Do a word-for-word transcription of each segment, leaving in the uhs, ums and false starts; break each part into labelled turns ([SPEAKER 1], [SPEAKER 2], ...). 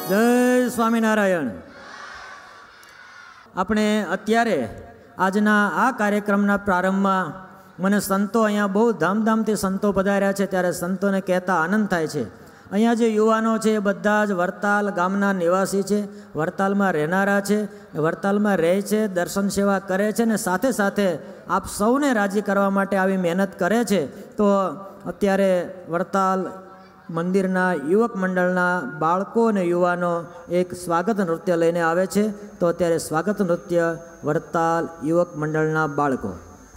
[SPEAKER 1] जय स्वामीनारायण। अपने अत्यारे आजना आ कार्यक्रमना प्रारंभमां मने संतो अहींया बहु धामधामथी संतो पधार्या छे त्यारे संतोने कहेता आनंद थाय छे। अहींया जे युवानो छे ए बधा ज वरताल गामना निवासी छे, वरतालमां રહેનારા छे, वरतालमां रहे छे, दर्शन सेवा करे छे ने साथे साथे आप सौने राजी करवा माटे आवी मेहनत करे छे। तो अत्यारे वरताल मंदिरना युवक मंडलना बाळको ने युवानो एक स्वागत नृत्य लईने आवे छे। तो अत्यारे स्वागत नृत्य वरताल युवक मंडलना बाळको।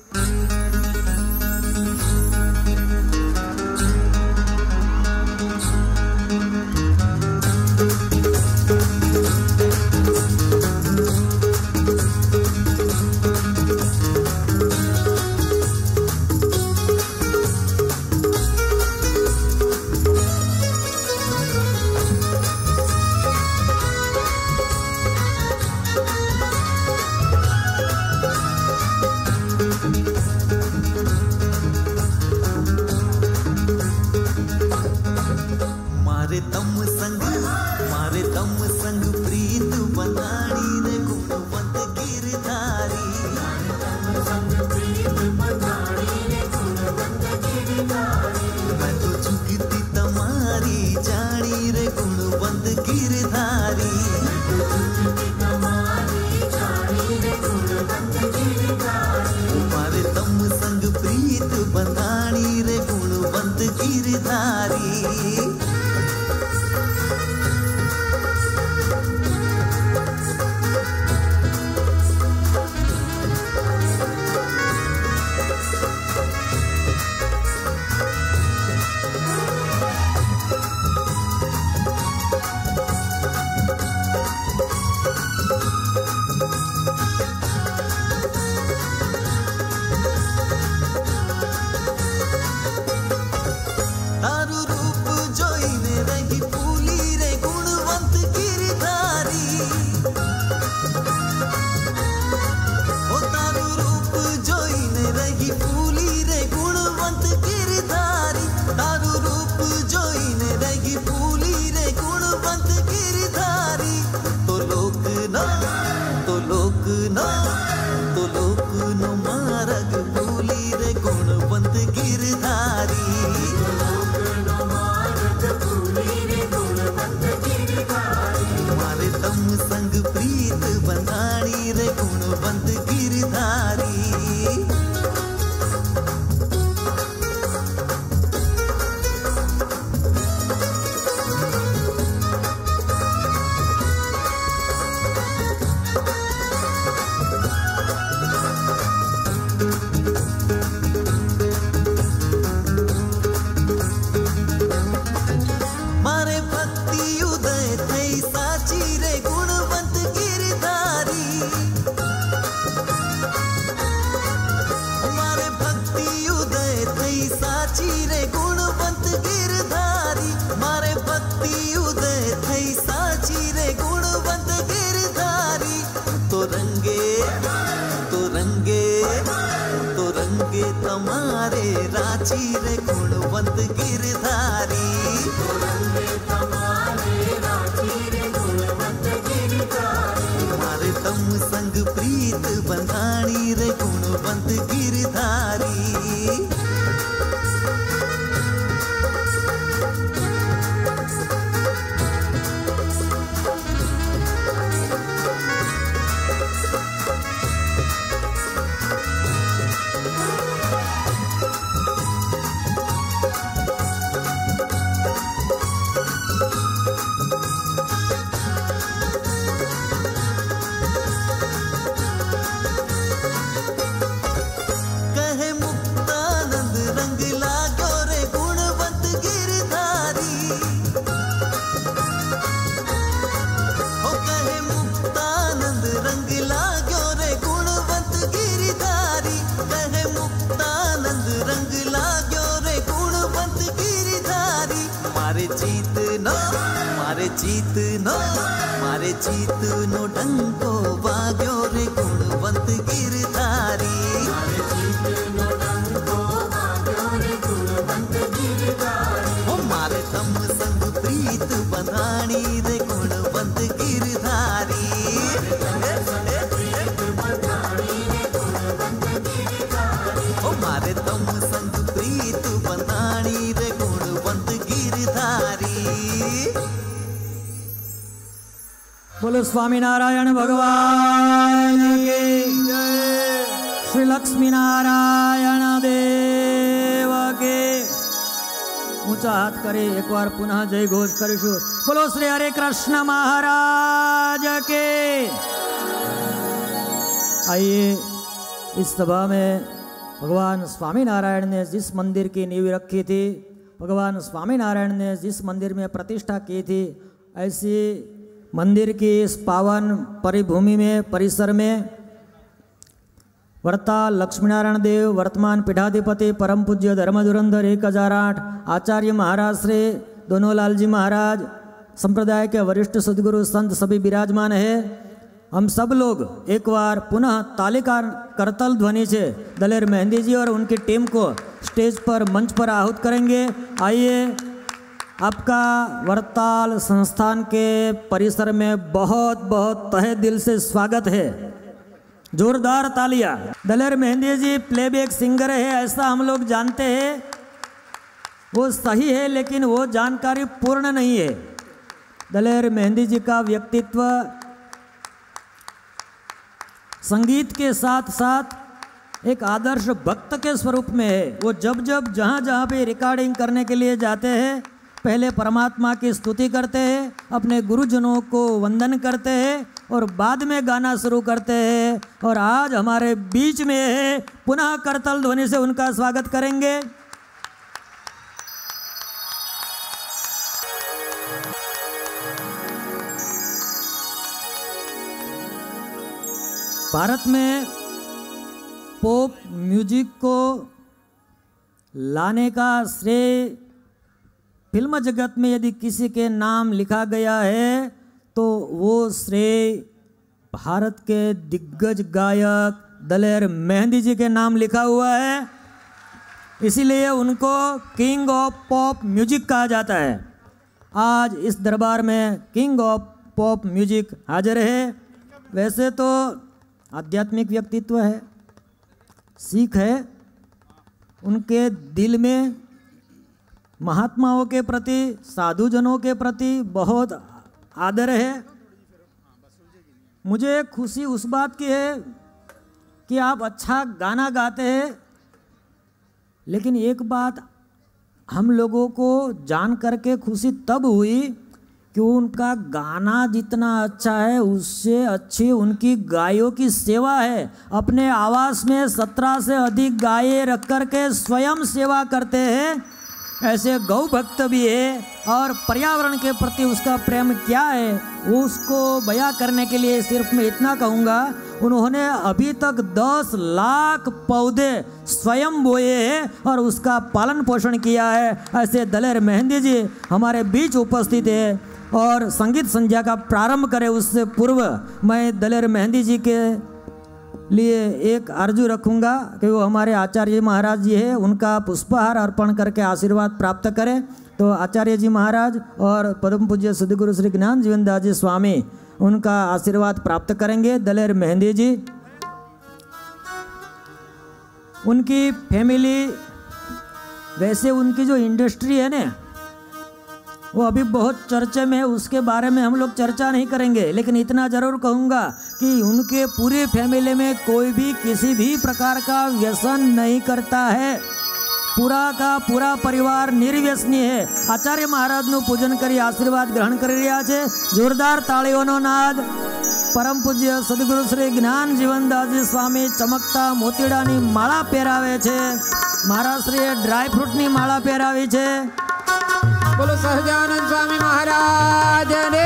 [SPEAKER 2] जीत नो मारे जीत नो डंको वाग्यो रे गुणवंत गिरधारी। मारे जीत नो डंको वाग्यो रे गुणवंत गिरधारी। ओ मारे तम संग प्रीत बंधाणी रे गुण
[SPEAKER 1] बोलो स्वामीनारायण भगवान की जय। श्री लक्ष्मी नारायण देव के। ऊंचा हाथ करे एक बार पुनः जय घोष करीशु। बोलो श्री हरे कृष्ण महाराज के। आइए, इस सभा में भगवान स्वामीनारायण ने जिस मंदिर की नींव रखी थी, भगवान स्वामीनारायण ने जिस मंदिर में प्रतिष्ठा की थी, ऐसी मंदिर की इस पावन परिभूमि में, परिसर में वरताल लक्ष्मीनारायण देव वर्तमान पीठाधिपति परम पूज्य धर्म धुरंधर एक हजार आठ आचार्य महाराज श्री दोनोलाल जी महाराज संप्रदाय के वरिष्ठ सदगुरु संत सभी विराजमान है। हम सब लोग एक बार पुनः तालिका करतल ध्वनि से दलेर मेहंदी जी और उनकी टीम को स्टेज पर, मंच पर आहूत करेंगे। आइए, आपका वरताल संस्थान के परिसर में बहुत बहुत तहे दिल से स्वागत है। जोरदार तालियां। दलेर मेहंदी जी प्लेबैक सिंगर है ऐसा हम लोग जानते हैं, वो सही है, लेकिन वो जानकारी पूर्ण नहीं है। दलेर मेहंदी जी का व्यक्तित्व संगीत के साथ साथ एक आदर्श भक्त के स्वरूप में है। वो जब जब जहाँ जहाँ पे रिकॉर्डिंग करने के लिए जाते हैं, पहले परमात्मा की स्तुति करते हैं, अपने गुरुजनों को वंदन करते हैं और बाद में गाना शुरू करते हैं। और आज हमारे बीच में है, पुनः करतल ध्वनि से उनका स्वागत करेंगे। भारत में पॉप म्यूजिक को लाने का श्रेय फिल्म जगत में यदि किसी के नाम लिखा गया है तो वो श्रेय भारत के दिग्गज गायक दलेर मेहंदी जी के नाम लिखा हुआ है। इसीलिए उनको किंग ऑफ पॉप म्यूजिक कहा जाता है। आज इस दरबार में किंग ऑफ पॉप म्यूजिक हाजिर है। वैसे तो आध्यात्मिक व्यक्तित्व है, सिख है, उनके दिल में महात्माओं के प्रति, साधुजनों के प्रति बहुत आदर है। मुझे खुशी उस बात की है कि आप अच्छा गाना गाते हैं, लेकिन एक बात हम लोगों को जान करके खुशी तब हुई कि उनका गाना जितना अच्छा है उससे अच्छी उनकी गायों की सेवा है। अपने आवास में सत्रह से अधिक गायें रख करके स्वयं सेवा करते हैं। ऐसे गौ भक्त भी है और पर्यावरण के प्रति उसका प्रेम क्या है वो उसको बयां करने के लिए सिर्फ मैं इतना कहूँगा, उन्होंने अभी तक दस लाख पौधे स्वयं बोए हैं और उसका पालन पोषण किया है। ऐसे दलेर मेहंदी जी हमारे बीच उपस्थित है और संगीत संध्या का प्रारंभ करें उससे पूर्व मैं दलेर मेहंदी जी के लिए एक अर्जू रखूंगा कि वो हमारे आचार्य जी महाराज जी है, उनका पुष्पहार अर्पण करके आशीर्वाद प्राप्त करें। तो आचार्य जी महाराज और परम पूज्य सद्गुरु श्री ज्ञान जीवन दास जी स्वामी उनका आशीर्वाद प्राप्त करेंगे। दलेर मेहंदी जी, उनकी फैमिली, वैसे उनकी जो इंडस्ट्री है ना वो अभी बहुत चर्चे में है, उसके बारे में हम लोग चर्चा नहीं करेंगे, लेकिन इतना जरूर कहूँगा कि उनके पूरे फैमिली में कोई भी किसी भी प्रकार का व्यसन नहीं करता है। पूरा का पूरा परिवार निर्व्यसनी है। आचार्य महाराज નું પૂજન કરી આશીર્વાદ ગ્રહણ કરી રહ્યા છે। જોરદાર તાળીઓનો નાદ। પરમ પૂજ્ય સદગુરુ શ્રી જ્ઞાન જીવનદાસજી સ્વામી ચમકતા મોતીડાની માળા પહેરાવે છે। મહારાજ શ્રીએ ડ્રાય ફ્રૂટની માળા પહેરાવી છે। बोलो सहजानंद स्वामी महाराज ने।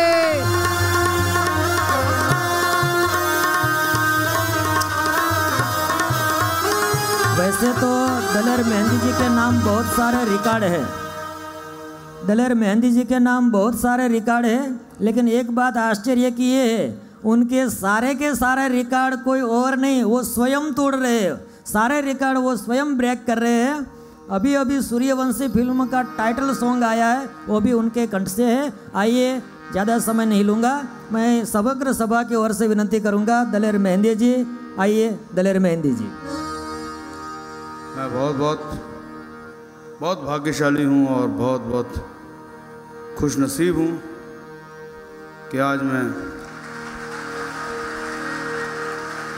[SPEAKER 1] वैसे तो दलेर मेहंदी जी के नाम बहुत सारे रिकॉर्ड है, दलेर मेहंदी जी के नाम बहुत सारे रिकॉर्ड है, लेकिन एक बात आश्चर्य की ये है उनके सारे के सारे रिकॉर्ड कोई और नहीं, वो स्वयं तोड़ रहे हैं। सारे रिकॉर्ड वो स्वयं ब्रेक कर रहे हैं। अभी अभी सूर्यवंशी फिल्म का टाइटल सॉन्ग आया है, वो भी उनके कंठ से है। आइए, ज़्यादा समय नहीं लूँगा, मैं समग्र सभा की ओर से विनती करूँगा। दलेर मेहंदी जी, आइए दलेर मेहंदी जी।
[SPEAKER 3] मैं बहुत बहुत बहुत भाग्यशाली हूँ और बहुत बहुत खुशनसीब हूँ कि आज मैं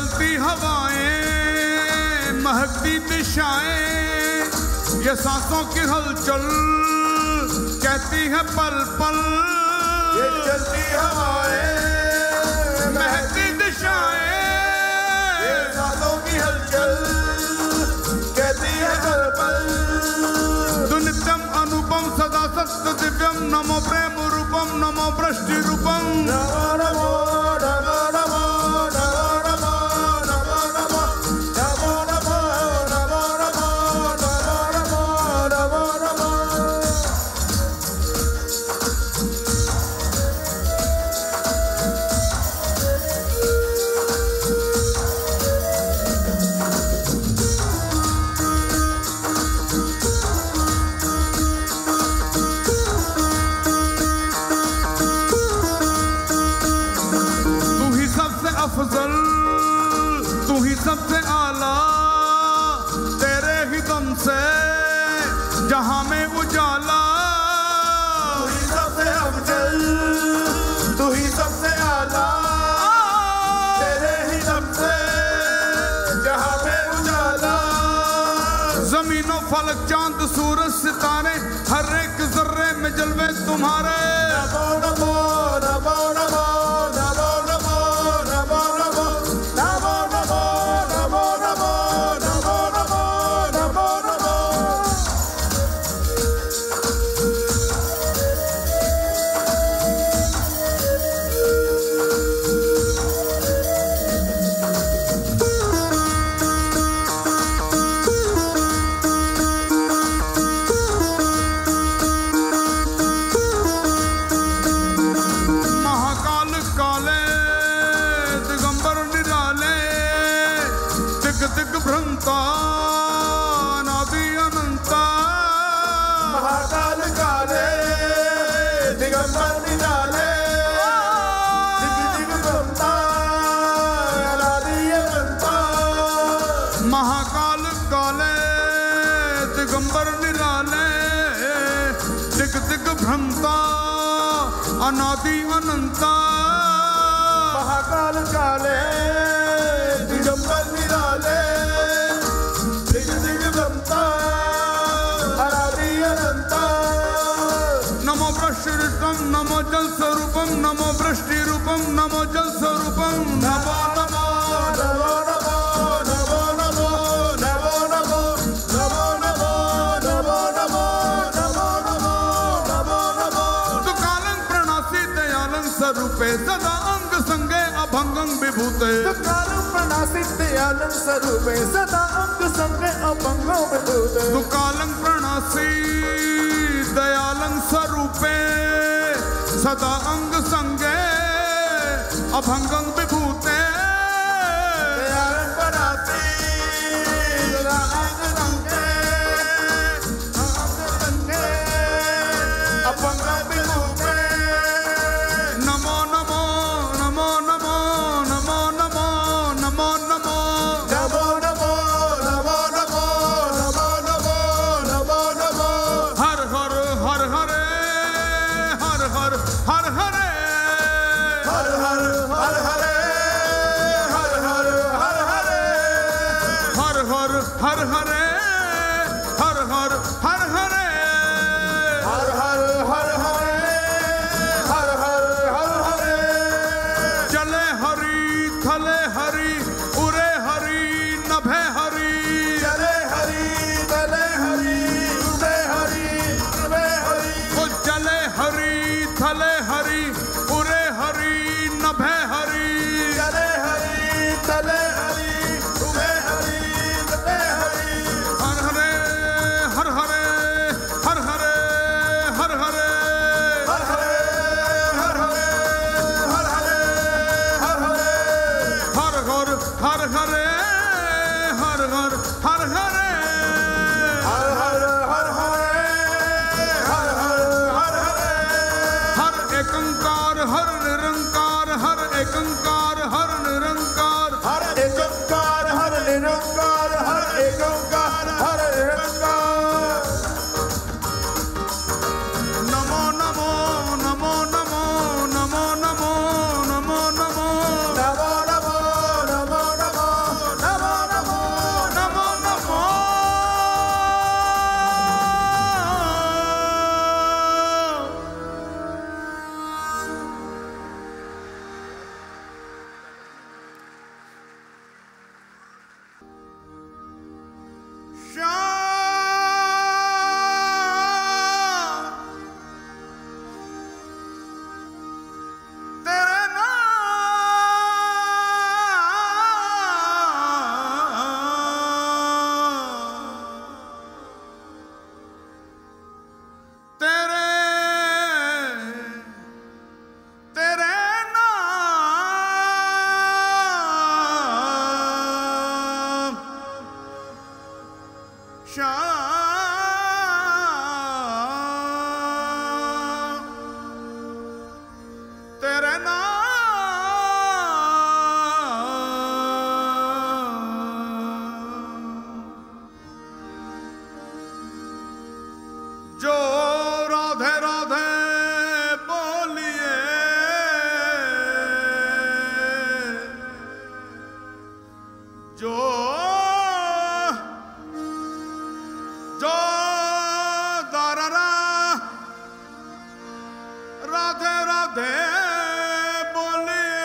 [SPEAKER 3] चलती हवाएं, महकती दिशाएं, ये सांसों की हलचल कहती है पल पल।
[SPEAKER 4] ये चलती हवाएं,
[SPEAKER 3] महकती दिशाएं,
[SPEAKER 4] ये सांसों की हलचल कहती है पल पल।
[SPEAKER 3] तु नित्यम अनुपम सदा सत्य दिव्यम नमो प्रेम रूपम नमो वृष्टि रूपम।
[SPEAKER 4] नमो नमो नमो नमो नमो नमो नमो नमो नमो नमो नमो नमो नमो नमो।
[SPEAKER 3] अफजल तू ही सबसे आला, तेरे ही दम से जहां में उजाला।
[SPEAKER 4] तू ही सबसे अफजल, तू ही सबसे आला, तेरे ही दम से जहां में उजाला।
[SPEAKER 3] जमीनों फलक चांद सूरज सितारे हर एक जर्रे में जलवे तुम्हारे।
[SPEAKER 4] नमो नमो नमो नमो नमो नमो नमो नमो नमो नमो नमो नमो नमो नमो नमो नमो।
[SPEAKER 3] महाकाल काले दिगंबर निराले, दिग दिग भ्रमता नादि अनंता।
[SPEAKER 4] महाकाल काले दिगंबर निराले, दिग दिग भ्रमता अनादि अनंता।
[SPEAKER 3] महाकाल काले दिगंबर निराले, दिग दिग भ्रमता अनादि अनंता।
[SPEAKER 4] महाकाल काले दिगंबर निराले, दिग दिग भ्रमता अनादि अनंता।
[SPEAKER 3] नमो वृष्टि रूपम नमो जल स्वरूपम नमो वृष्टि रूपम नमो जल स्वरूपम। नमो
[SPEAKER 4] नमो नमो नमो नमो नमो नमो नमो नमो नमो नमो नमो नमो नमो नमो नमो।
[SPEAKER 3] तु कालं प्रणासी दयालं स्वरूपे सदा अंग संगे अभंगं विभूते।
[SPEAKER 4] कालं प्रणासी दयालं स्वरूपे सदा अंग संगे अभंगो विभूते।
[SPEAKER 3] तु कालं प्रणासी दयालं स्वरूपे सदा अंग संगे अभंगं विभूते।
[SPEAKER 4] दयालं प्रणासी सदा अंग संगे अंग संगे अभंगो विभूते।
[SPEAKER 3] नमो नमो नमो नमो नमो नमो नमो नमो।
[SPEAKER 4] नमो नमो नमो नमो नमो नमो नमो नमो।
[SPEAKER 3] हर हर हर हरे हर हर हर हरे
[SPEAKER 4] हर हर हर हरे हर हर हर हरे
[SPEAKER 3] हर हर हर हरे हर हर हर हरे।
[SPEAKER 4] हर हर हर हरे हर हर हर हरे।
[SPEAKER 3] चले हरि थले हरि उरे हरि नभे हरि।
[SPEAKER 4] चले हरि चले हरि उदे हरि उदे हरि।
[SPEAKER 3] ओ चले हरि थले हरि उरे हरि नभे हरि।
[SPEAKER 4] चले हरि चले हरि उदे हरि उदे हरि।
[SPEAKER 3] हर हरे हर हरे हर हरे हर हरे
[SPEAKER 4] हर हरे हर हरे हर हरे हर हरे।
[SPEAKER 3] हर हर हर हरे हर हर हर हरे।
[SPEAKER 4] हर हर हर हरे हर हर हर हरे।
[SPEAKER 3] हर एकंकार हर निरंकार हर एकंकार हर निरंकार।
[SPEAKER 4] हर एकंकार हर निरंकार हर एकंकार हर निरंकार।
[SPEAKER 3] नमो नमो नमो नमो नमो नमो नमो नमो।
[SPEAKER 4] नमो नमो नमो नमो
[SPEAKER 3] श्याम तेरे नाम जो राधे राधे बोलिए जो जो दारा राधे राधे बोलिए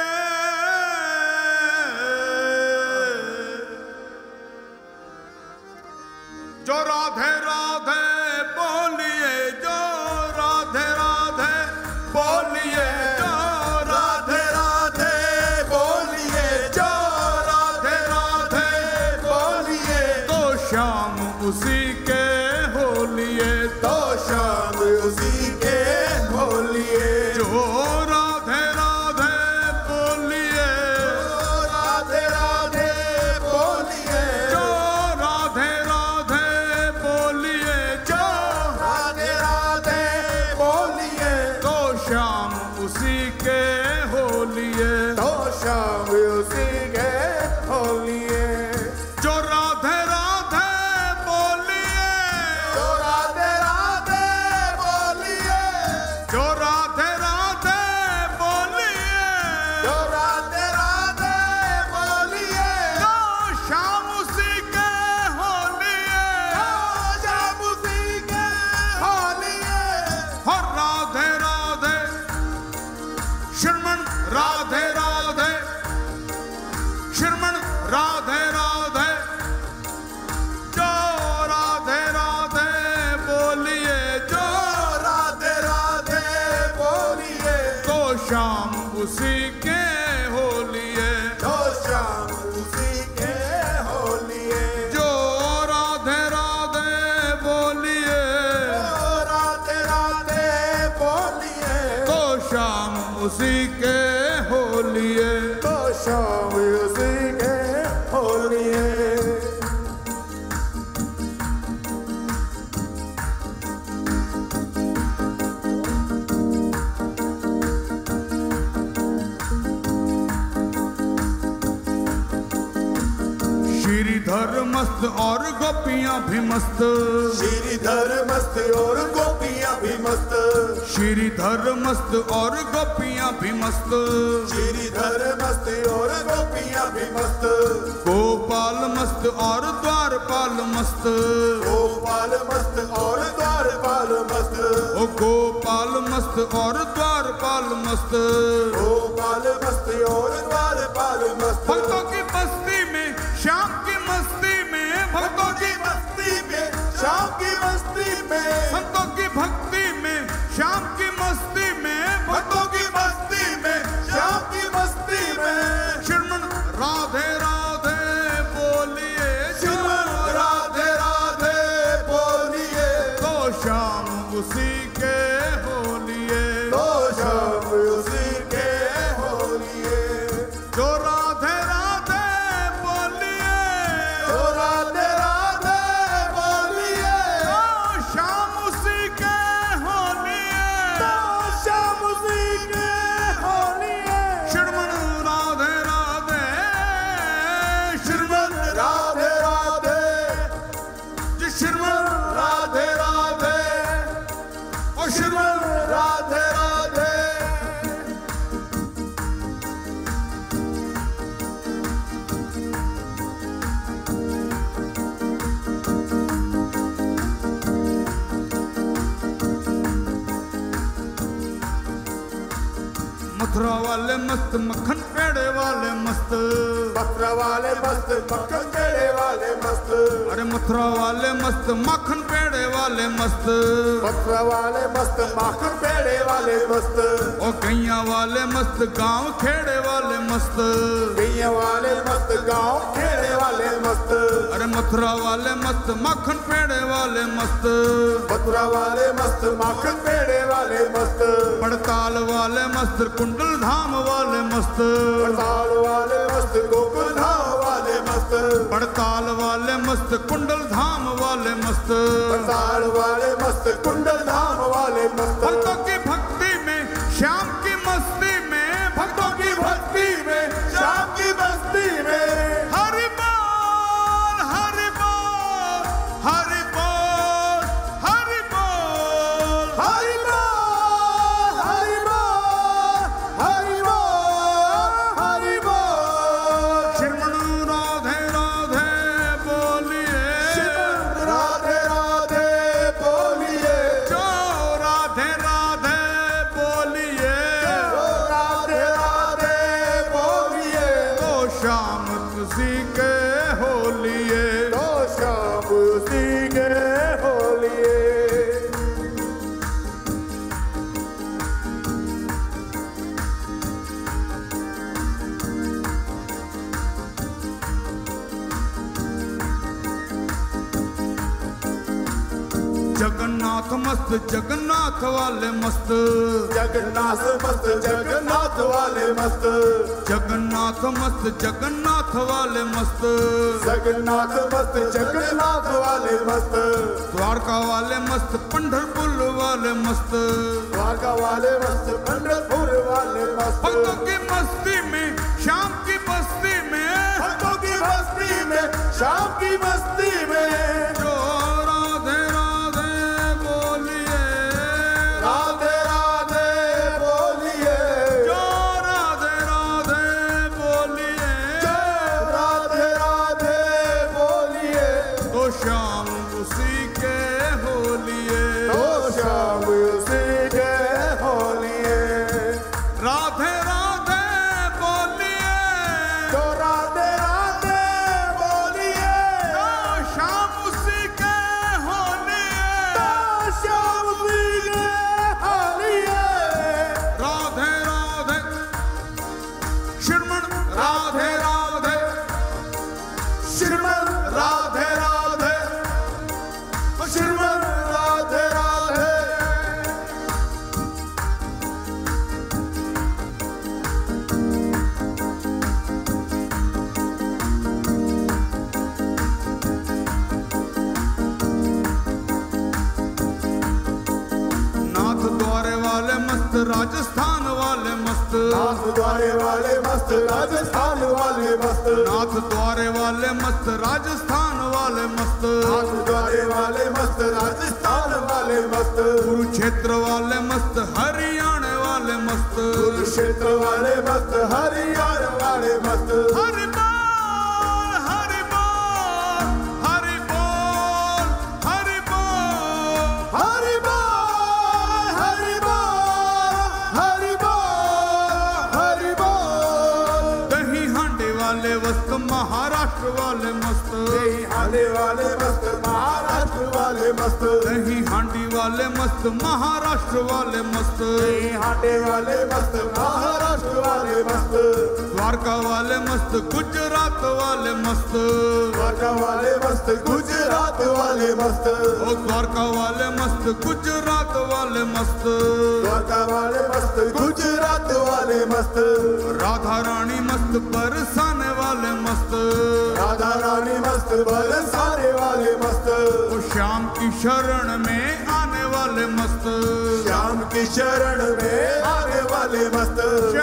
[SPEAKER 3] जो राधे राधे बोलिए जो राधे राधे बोलिए जो राधे राधे बोलिए जो राधे राधे बोलिए तो शाम उसी के होलिए तो शाम उसी के होलिए जो राधे राधे बोलिए राधे राधे बोलिए जो राधे राधे बोलिए जो राधे राधे बोलिए तो शाम उसी के होलिए तो शाम उसी के होलिए जो राधे राधे बोलिए जो राधे राधे बोलिए जो राधे राधे बोलिए जो राधे राधे बोलिए तो शाम उसी के होलिए तो शाम उसी के होलिए हो राधे राधे श्रमण राधे राधे श्रमण राधे राधे जो राधे राधे बोलिए जो राधे राधे बोलिए तो शाम उसी के होलिए तो शाम उसी के होलिए जो राधे राधे बोलिए राधे राधे बोलिए तो शाम उसी के होलिए तो शाम उसी के होलिए श्रीधर मस्त और गोपियां भी मस्त
[SPEAKER 4] श्रीधर मस्त और गोपियां भी मस्त
[SPEAKER 3] श्रीधर मस्त और गोपियां भी मस्त
[SPEAKER 4] श्रीधर मस्त और गोपियां भी मस्त
[SPEAKER 3] गोपाल मस्त और द्वारपाल मस्त
[SPEAKER 4] गोपाल मस्त और द्वारपाल मस्त
[SPEAKER 3] ओ गोपाल मस्त और द्वारपाल मस्त
[SPEAKER 4] गोपाल मस्त और द्वारपाल मस्त
[SPEAKER 3] भक्तों की बस्ती में श्याम की मस्ती में भक्तों की
[SPEAKER 4] मस्ती में शाम की मस्ती में
[SPEAKER 3] संतों की भक्ति में श्याम की मस्ती में
[SPEAKER 4] भक्तों की मस्ती में शाम की मस्ती में
[SPEAKER 3] श्रमण राधे राधे बोलिए
[SPEAKER 4] श्रीमन राधे राधे बोलिए
[SPEAKER 3] तो शाम उसी के होलिए
[SPEAKER 4] तो शाम उसी के होलिए
[SPEAKER 3] जो राधे राधे बोलिए
[SPEAKER 4] तो राधे राधे बोलिए
[SPEAKER 3] तो शाम उसी के होलिए
[SPEAKER 4] तो शाम उसी के होलिए
[SPEAKER 3] श्रमण राधे राधे
[SPEAKER 4] श्रीमन राधे राधे
[SPEAKER 3] जी श्रमण
[SPEAKER 4] राधे राधे
[SPEAKER 3] और श्रमण
[SPEAKER 4] श्रीमन राधे राधे
[SPEAKER 3] मथुरा वाले मस्त मक्खन पेड़े वाले मस्त
[SPEAKER 4] मथुरा वाले मस्त मक्खन पेड़े वाले मस्त
[SPEAKER 3] अरे मथुरा वाले मस्त मक्खन पेड़े वाले मस्त
[SPEAKER 4] मथुरा वाले मस्त माखन पेड़े वाले मस्त
[SPEAKER 3] ओ गैया वाले मस्त गांव खेड़े वाले मस्त
[SPEAKER 4] गैया वाले मस्त गांव खेड़े वाले मस्त
[SPEAKER 3] अरे मथुरा वाले मस्त मक्खन पेड़े वाले मस्त
[SPEAKER 4] मथुरा वाले मस्त माखन पेड़े वाले मस्त
[SPEAKER 3] पड़ताल वाले मस्त कुंडल धाम वाले मस्त
[SPEAKER 4] पड़ताल वाले मस्त गोकुल धाम वाले मस्त
[SPEAKER 3] पड़ताल वाले मस्त कुंडल धाम वाले मस्त
[SPEAKER 4] पड़ताल वाले मस्त कुंडल धाम वाले मस्त
[SPEAKER 3] भक्तों की भक्ति में श्याम की मस्ती में
[SPEAKER 4] भक्तों की भक्ति में श्याम की बस्ती में
[SPEAKER 3] हरि बोल हरि बोल हरि बोल हरि बोल
[SPEAKER 4] हरि बोल हरि बोल हरि बोल हरि बोल
[SPEAKER 3] श्रीमन राधे राधे बोलिए
[SPEAKER 4] राधे राधे बोलिए
[SPEAKER 3] जो राधे राधे बोलिए
[SPEAKER 4] राधे राधे बोलिए
[SPEAKER 3] तो शाम तुसी के होलिए
[SPEAKER 4] तो शाम उसी के होलिए
[SPEAKER 3] जगन्नाथ मस्त जगन्नाथ वाले मस्त
[SPEAKER 4] जगन्नाथ मस्त जगन्नाथ वाले मस्त
[SPEAKER 3] जगन्नाथ मस्त जगन्नाथ वाले मस्त
[SPEAKER 4] जगन्नाथ मस्त जगन्नाथ वाले मस्त
[SPEAKER 3] द्वारका वाले मस्त पंढरपुर वाले मस्त
[SPEAKER 4] द्वारका वाले मस्त पंढरपुर वाले मस्त
[SPEAKER 3] भक्तों की मस्ती में शाम की बस्ती में
[SPEAKER 4] भक्तों की बस्ती में शाम की मस्ती में
[SPEAKER 3] जो राधे राधे बोलिए
[SPEAKER 4] राधे राधे बोलिए
[SPEAKER 3] जो राधे राधे बोलिए
[SPEAKER 4] राधे राधे बोलिए
[SPEAKER 3] तो शाम उसी के होलिए
[SPEAKER 4] तो शाम उसी के होलिए
[SPEAKER 3] राधे राधे बोलिए
[SPEAKER 4] तो राधे राधे बोलिए
[SPEAKER 3] तो शाम उसी के होलिए
[SPEAKER 4] तो शाम उसी के होलिए
[SPEAKER 3] राधे राधे श्रीमन राधे राधे
[SPEAKER 4] श्रीमन राधे राधे श्रीमन राधे राधे
[SPEAKER 3] नाथ द्वारे वाले मस्त राजस्थान वाले मस्त
[SPEAKER 4] नाथ द्वारे वाले मस्त राजस्थान वाले मस्त
[SPEAKER 3] नाथ द्वारे वाले मस्त राजस्थान वाले मस्त
[SPEAKER 4] नाथ द्वारे वाले मस्त राजस्थान वाले मस्त
[SPEAKER 3] कुरुक्षेत्र वाले मस्त हरियाणा वाले मस्त
[SPEAKER 4] कुरुक्षेत्र वाले मस्त हरियाणा वाले मस्त
[SPEAKER 3] हरि बोल हरि बोल हरि बोल हरि बोल
[SPEAKER 4] हरि बोल हरि बोल हरि बोल हरि बोल
[SPEAKER 3] दही हांडे वाले वस्त महाराष्ट्र वाले मस्त
[SPEAKER 4] दही हांडे वाले मस्त महाराष्ट्र वाले मस्त
[SPEAKER 3] दही हांडी वाले मस्त महाराष्ट्र वाले मस्त
[SPEAKER 4] दही हांडे वाले मस्त महाराष्ट्र वाले मस्त
[SPEAKER 3] द्वारका वाले मस्त गुजरात वाले मस्त
[SPEAKER 4] द्वारका वाले मस्त गुजरात वाले मस्त
[SPEAKER 3] ओ द्वारका वाले मस्त गुजरात वाले मस्त
[SPEAKER 4] द्वारका वाले मस्त गुजरात वाले मस्त
[SPEAKER 3] राधा रानी मस्त बरसाने वाले मस्त
[SPEAKER 4] राधा रानी मस्त बरसाने वाले मस्त
[SPEAKER 3] ओ श्याम की शरण में आने वाले मस्त
[SPEAKER 4] श्याम की शरण में आने वाले मस्त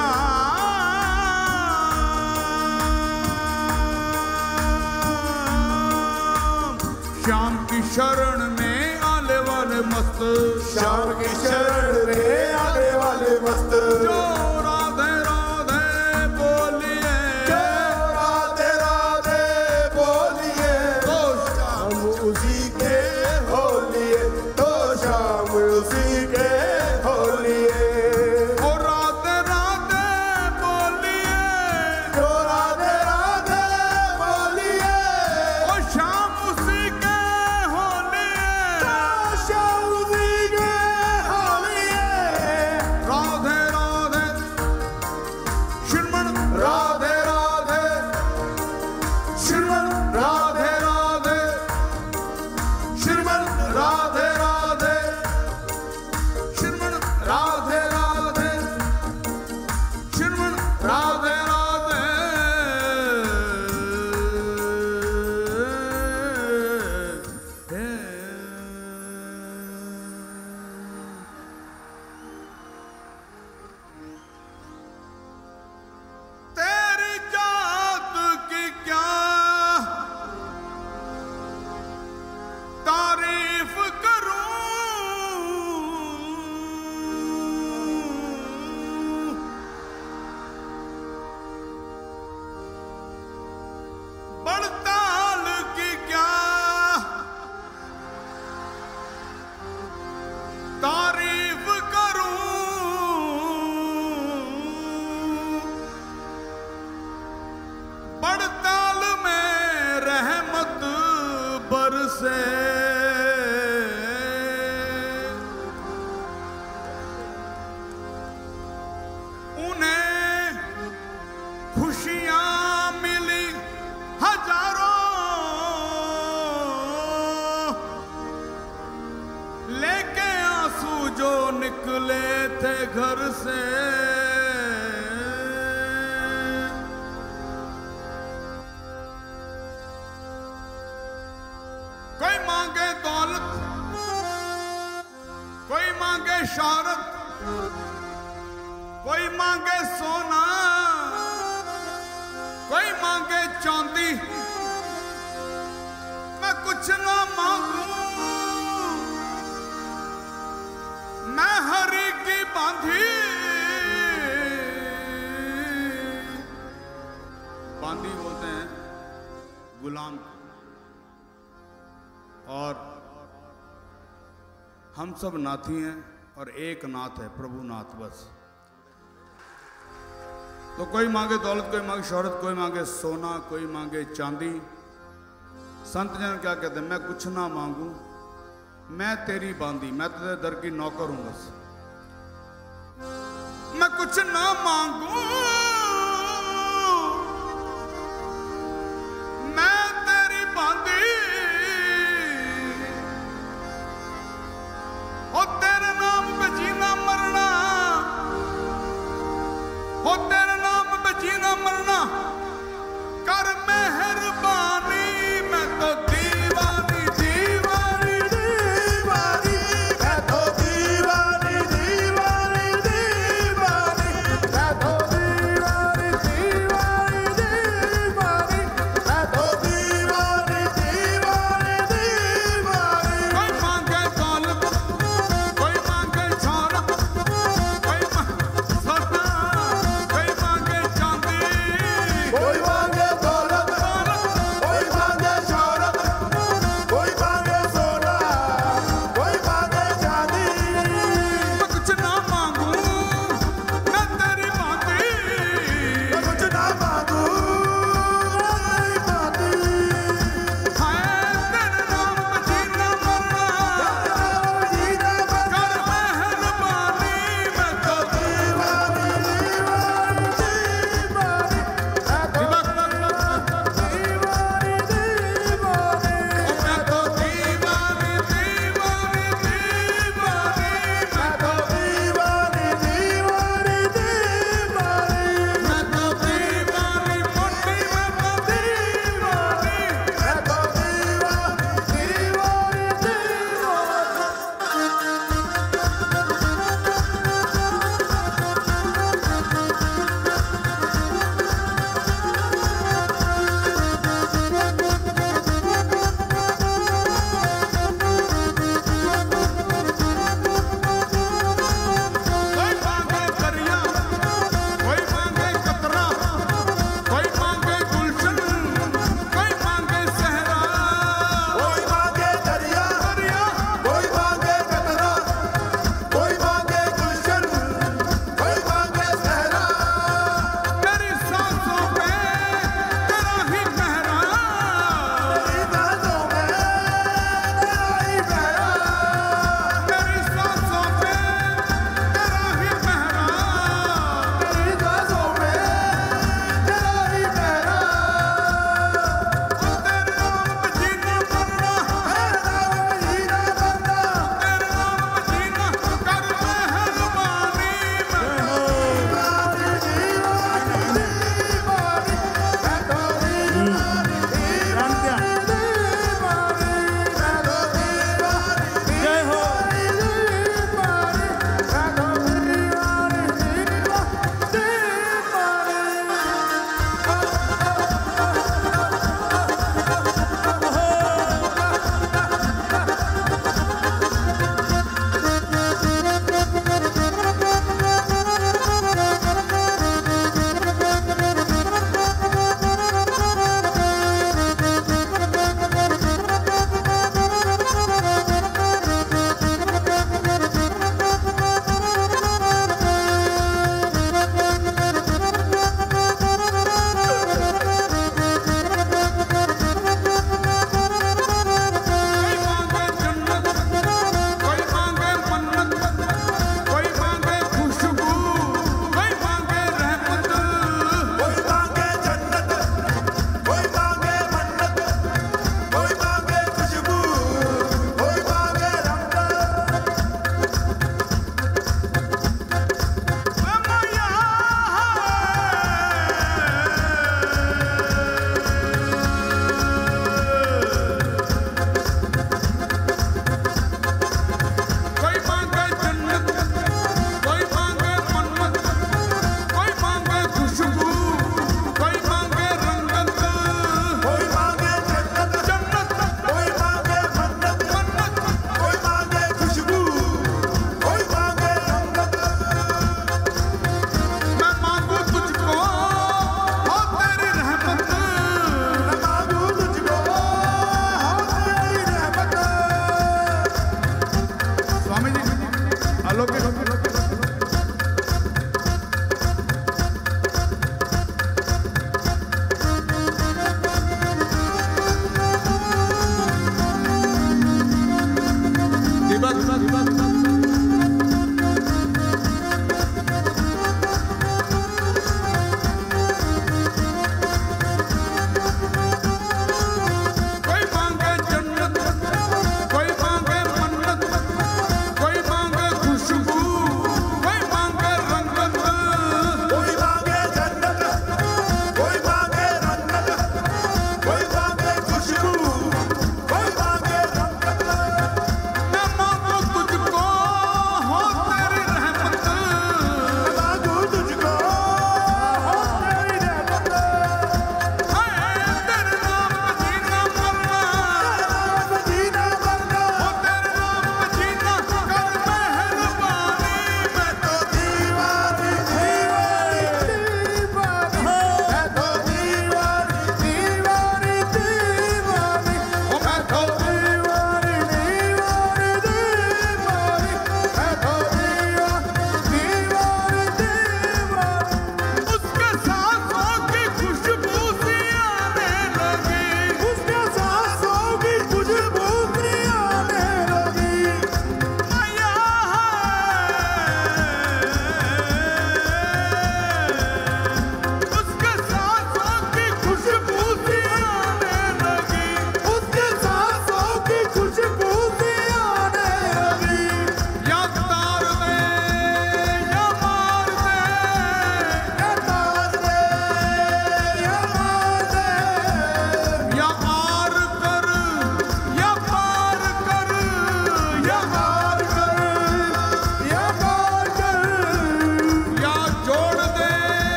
[SPEAKER 3] श्याम श्याम की शरण में आने वाले मस्त
[SPEAKER 4] श्याम की शरण में आने वाले मस्त
[SPEAKER 3] जो राधे राधे बोलिए
[SPEAKER 4] राधे राधे बोलिए
[SPEAKER 3] तो
[SPEAKER 4] शाम उसी के होलिए तो शाम उसी के होलिए
[SPEAKER 3] ओ राधे राधे बोलिए
[SPEAKER 4] तो राधे राधे बोलिए
[SPEAKER 3] ओ शाम उसी के होलिए
[SPEAKER 4] तो शाम उसी के होलिए
[SPEAKER 3] राधे राधे से उन्हें खुशियां मिली हजारों, लेके आंसू जो निकले थे घर से। कोई मांगे दौलत, कोई मांगे शौहरत, कोई मांगे सोना, कोई मांगे चांदी। मैं कुछ ना मांगू, मैं हरि की बांधी। बांधी बोलते हैं गुलाम। और हम सब नाथी हैं और एक नाथ है, प्रभु नाथ बस। तो कोई मांगे दौलत, कोई मांगे शौहरत, कोई मांगे सोना, कोई मांगे चांदी। संत जन क्या कहते हैं? मैं कुछ ना मांगू, मैं तेरी बांधी, मैं तेरे दर की नौकर हूं बस। मैं कुछ ना मांगू, मैं तेरी बांधी। ओ तेरे नाम पे जीना मरना, ओ तेरे नाम पे जीना मरना, कर मेहरबानी। मैं तो दीवानी दीवानी दीवानी,
[SPEAKER 4] मैं तो दीवानी दीवानी दीवानी, मैं तो दीवानी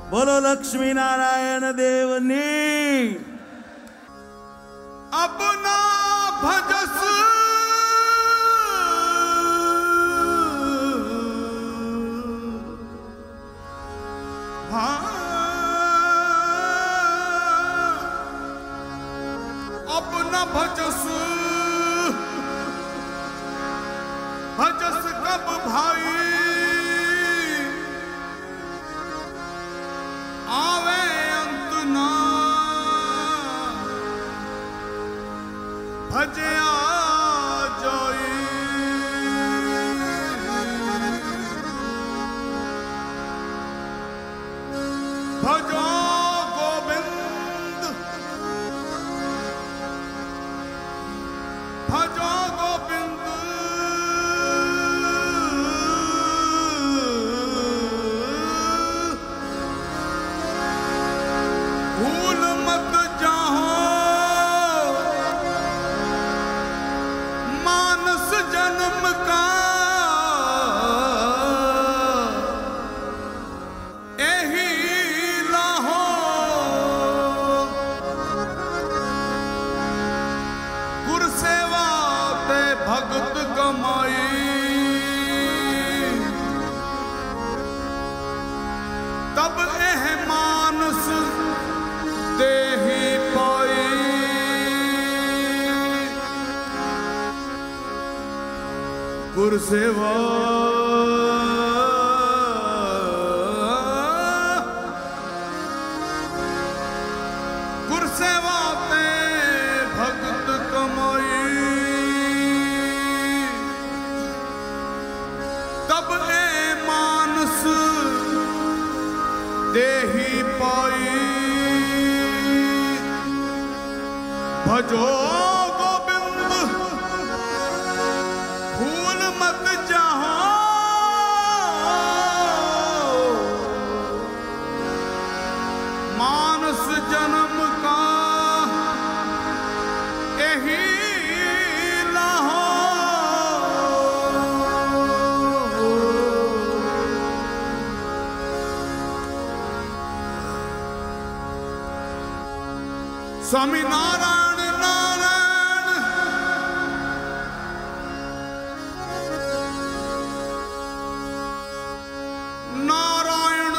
[SPEAKER 4] बोलो लक्ष्मी नारायण देवनी।
[SPEAKER 3] अपना भजस हाँ अपना भजस भजस कब भाई आवे अंत ना भजया जोई भजो गोविंद भजो गोविंद भूल मत जाओ मानस जन्म का यही लाहो गुर सेवा ते भगत कमाई तब एह मानस दे ही पाई गुर सेवा गुर सेवा ते भगत कमाई तब ए मानस दे ही पाई भजो गोविंद भूल मत जाओ मानस जन्म का यही लाहो स्वामी नारायण नारायण नारायण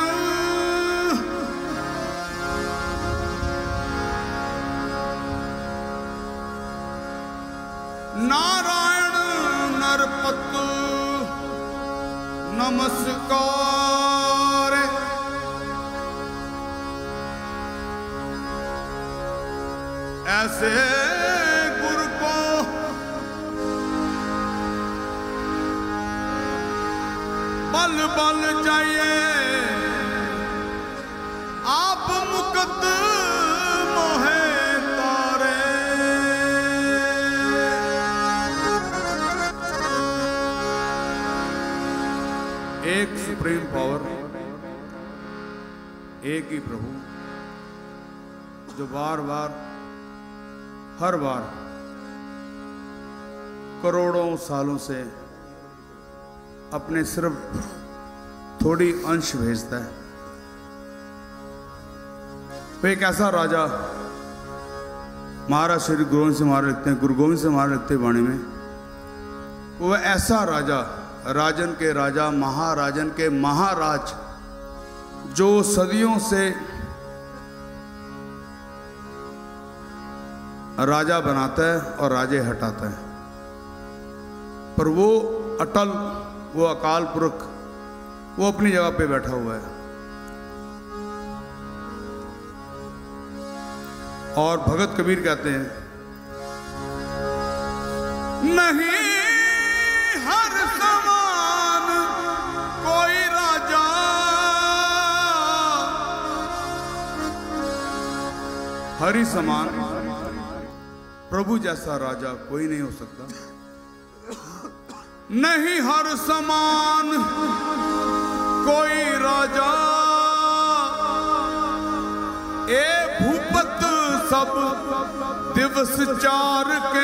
[SPEAKER 3] नारायण नरपत नमस्कार ऐसे गुरु को बल बल जाइए आप मुकत मोहे तारे एक सुप्रीम पावर एक ही प्रभु जो बार बार हर बार करोड़ों सालों से अपने सिर्फ थोड़ी अंश भेजता है। वो एक ऐसा राजा महाराज श्री गुरु गोविंद से महाराज लिखते हैं गुरु गोविंद से महाराज लिखते हैं वाणी में वो ऐसा राजा राजन के राजा महाराजन के महाराज जो सदियों से राजा बनाता है और राजे हटाता है पर वो अटल वो अकाल पुरख वो अपनी जगह पे बैठा हुआ है। और भगत कबीर कहते हैं नहीं हर समान कोई राजा हरि समान प्रभु जैसा राजा कोई नहीं हो सकता। नहीं हर समान कोई राजा ए भूपत सब दिवस चार के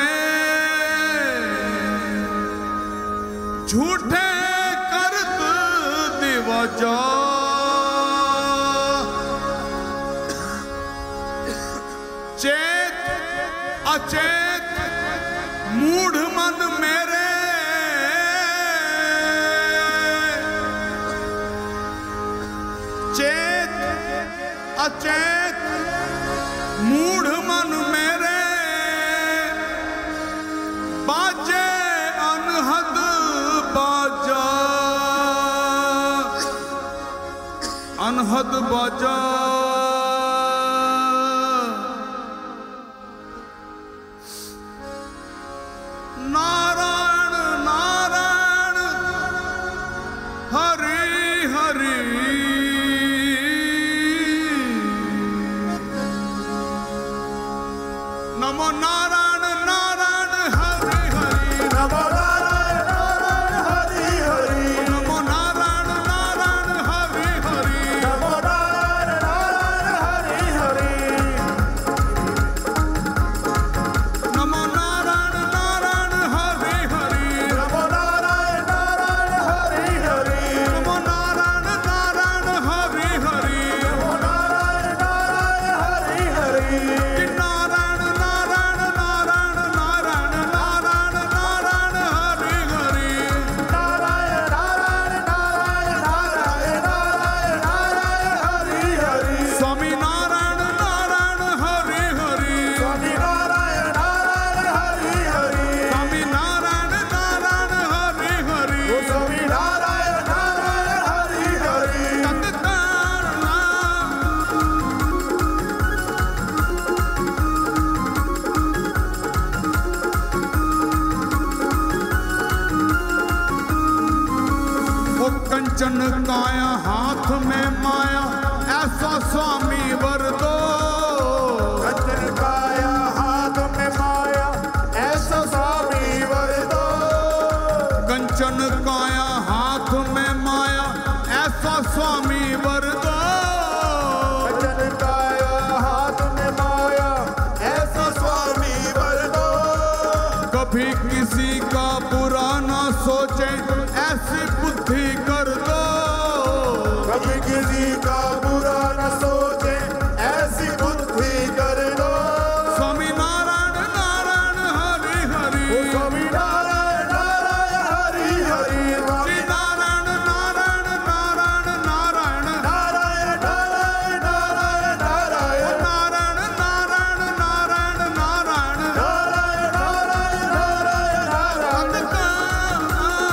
[SPEAKER 3] झूठे करत दिवाजा अचेत मूढ़ मन मेरे चेत अचेत मूढ़ मन मेरे बाजे अनहद बाजा अनहद बाजा नारायण नारायण हरि हरि नमो नारायण नारायण हरि हरि
[SPEAKER 4] नमो नारायण नारायण हरि हरि
[SPEAKER 3] नमो नारायण नारायण हरि हरि
[SPEAKER 4] नमो नारायण नारायण हरि हरि
[SPEAKER 3] नमो नारायण नारायण हरि हरि
[SPEAKER 4] नमो नारायण नारायण हरि हरि
[SPEAKER 3] नमो नारायण नारायण हरि हरि
[SPEAKER 4] नमो नारायण नारायण हरि हरि
[SPEAKER 3] कि नारायण नारायण नारायण नारायण नारायण नारायण हरि हरि
[SPEAKER 4] नारायण नारायण नारायण नारायण नारायण नारायण हरि हरि
[SPEAKER 3] स्वामी नारायण नारायण हरि हरि
[SPEAKER 4] स्वामी नारायण नारायण हरि हरि
[SPEAKER 3] स्वामी नारायण नारायण हरि हरि
[SPEAKER 4] ओ स्वामी नारायण नारायण हरि हरि
[SPEAKER 3] तत्कारणा वो कंचन काया हाथ में माया ऐसा स्वामी वर दो
[SPEAKER 4] कंचन काया हाथ में माया ऐसा स्वामी वर दो
[SPEAKER 3] कंचन काया हाथ में माया ऐसा स्वामी वर दो
[SPEAKER 4] कंचन काया हाथ में माया ऐसा स्वामी वर दो
[SPEAKER 3] कभी किसी का बुरा ना सोचे ऐसी बुद्धि कर दो
[SPEAKER 4] कभी किसी का बुरा न सोचे ऐसी बुद्धि कर दो
[SPEAKER 3] स्वामी नारायण नारायण हरि हरि
[SPEAKER 4] ओ स्वामी नारायण नारायण हरि हरि
[SPEAKER 3] श्री नारायण नारायण नारायण नारायण
[SPEAKER 4] नारायण नारायण नारायण नारायण
[SPEAKER 3] नारायण नारायण नारायण नारायण
[SPEAKER 4] नारायण नारायण नारायण नारायण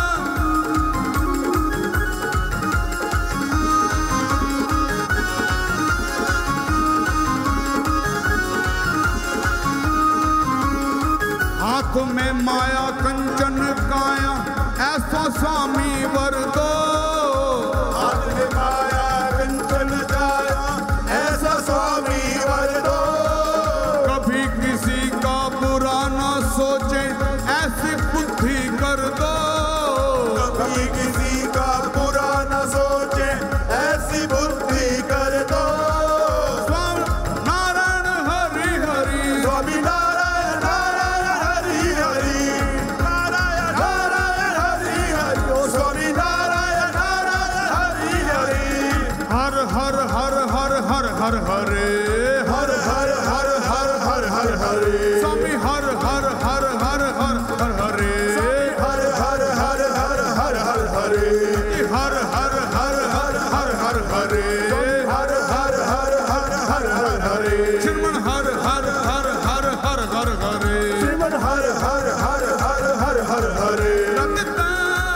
[SPEAKER 3] हाथ में माया कंचन काया ऐसा स्वामी वर दो
[SPEAKER 4] हाथ में माया कंचन काया ऐसा स्वामी वर दो
[SPEAKER 3] कभी किसी का बुरा ना सोचे ऐसी बुद्धि कर दो
[SPEAKER 4] कभी किसी का बुरा न सोचे ऐसी बुद्धि कर दो
[SPEAKER 3] स्वामी नारायण हरि हरि
[SPEAKER 4] स्वामी नारायण नारायण हरि हरि नारायण नारायण हरि हरि ओ स्वामी नारायण नारायण हरि हरि
[SPEAKER 3] हर हर हर हर हर हर हरे
[SPEAKER 4] हर हर हर हर हर हर हरे
[SPEAKER 3] स्वामी हर हर हर हर हर हर हरे
[SPEAKER 4] हर हर हर हर हर हर हरे
[SPEAKER 3] हर हर हर हर हर हर हरे
[SPEAKER 4] हर हर हर हर हर हर हरे
[SPEAKER 3] श्रीमन हर हर हर हर हर हर हरे
[SPEAKER 4] श्रीमन हर हर हर हर हर हर हरे
[SPEAKER 3] रतिता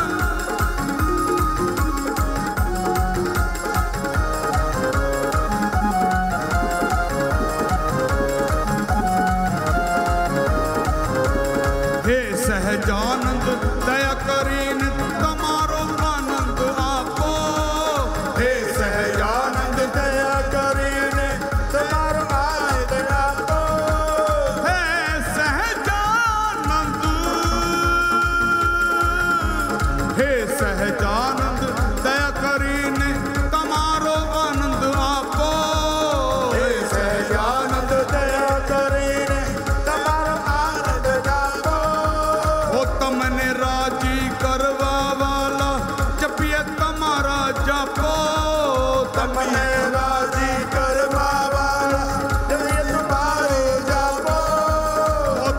[SPEAKER 3] हे सहजानंद दया करीन तमारो आनंद आपो
[SPEAKER 4] हे सहजानंद दया करीने तुम्हारो आनंद आपो
[SPEAKER 3] हे सहजानंद हे सहजानंद दया करीने तमारो आनंद आपो
[SPEAKER 4] हे सहजानंद दया करीने तुम्हारो आनंद आपो
[SPEAKER 3] हो तमने राजी करवा वाला जपिए तमारा जापो
[SPEAKER 4] तमने राजी करवा वाला जब ये तुम्हारे जापो
[SPEAKER 3] हो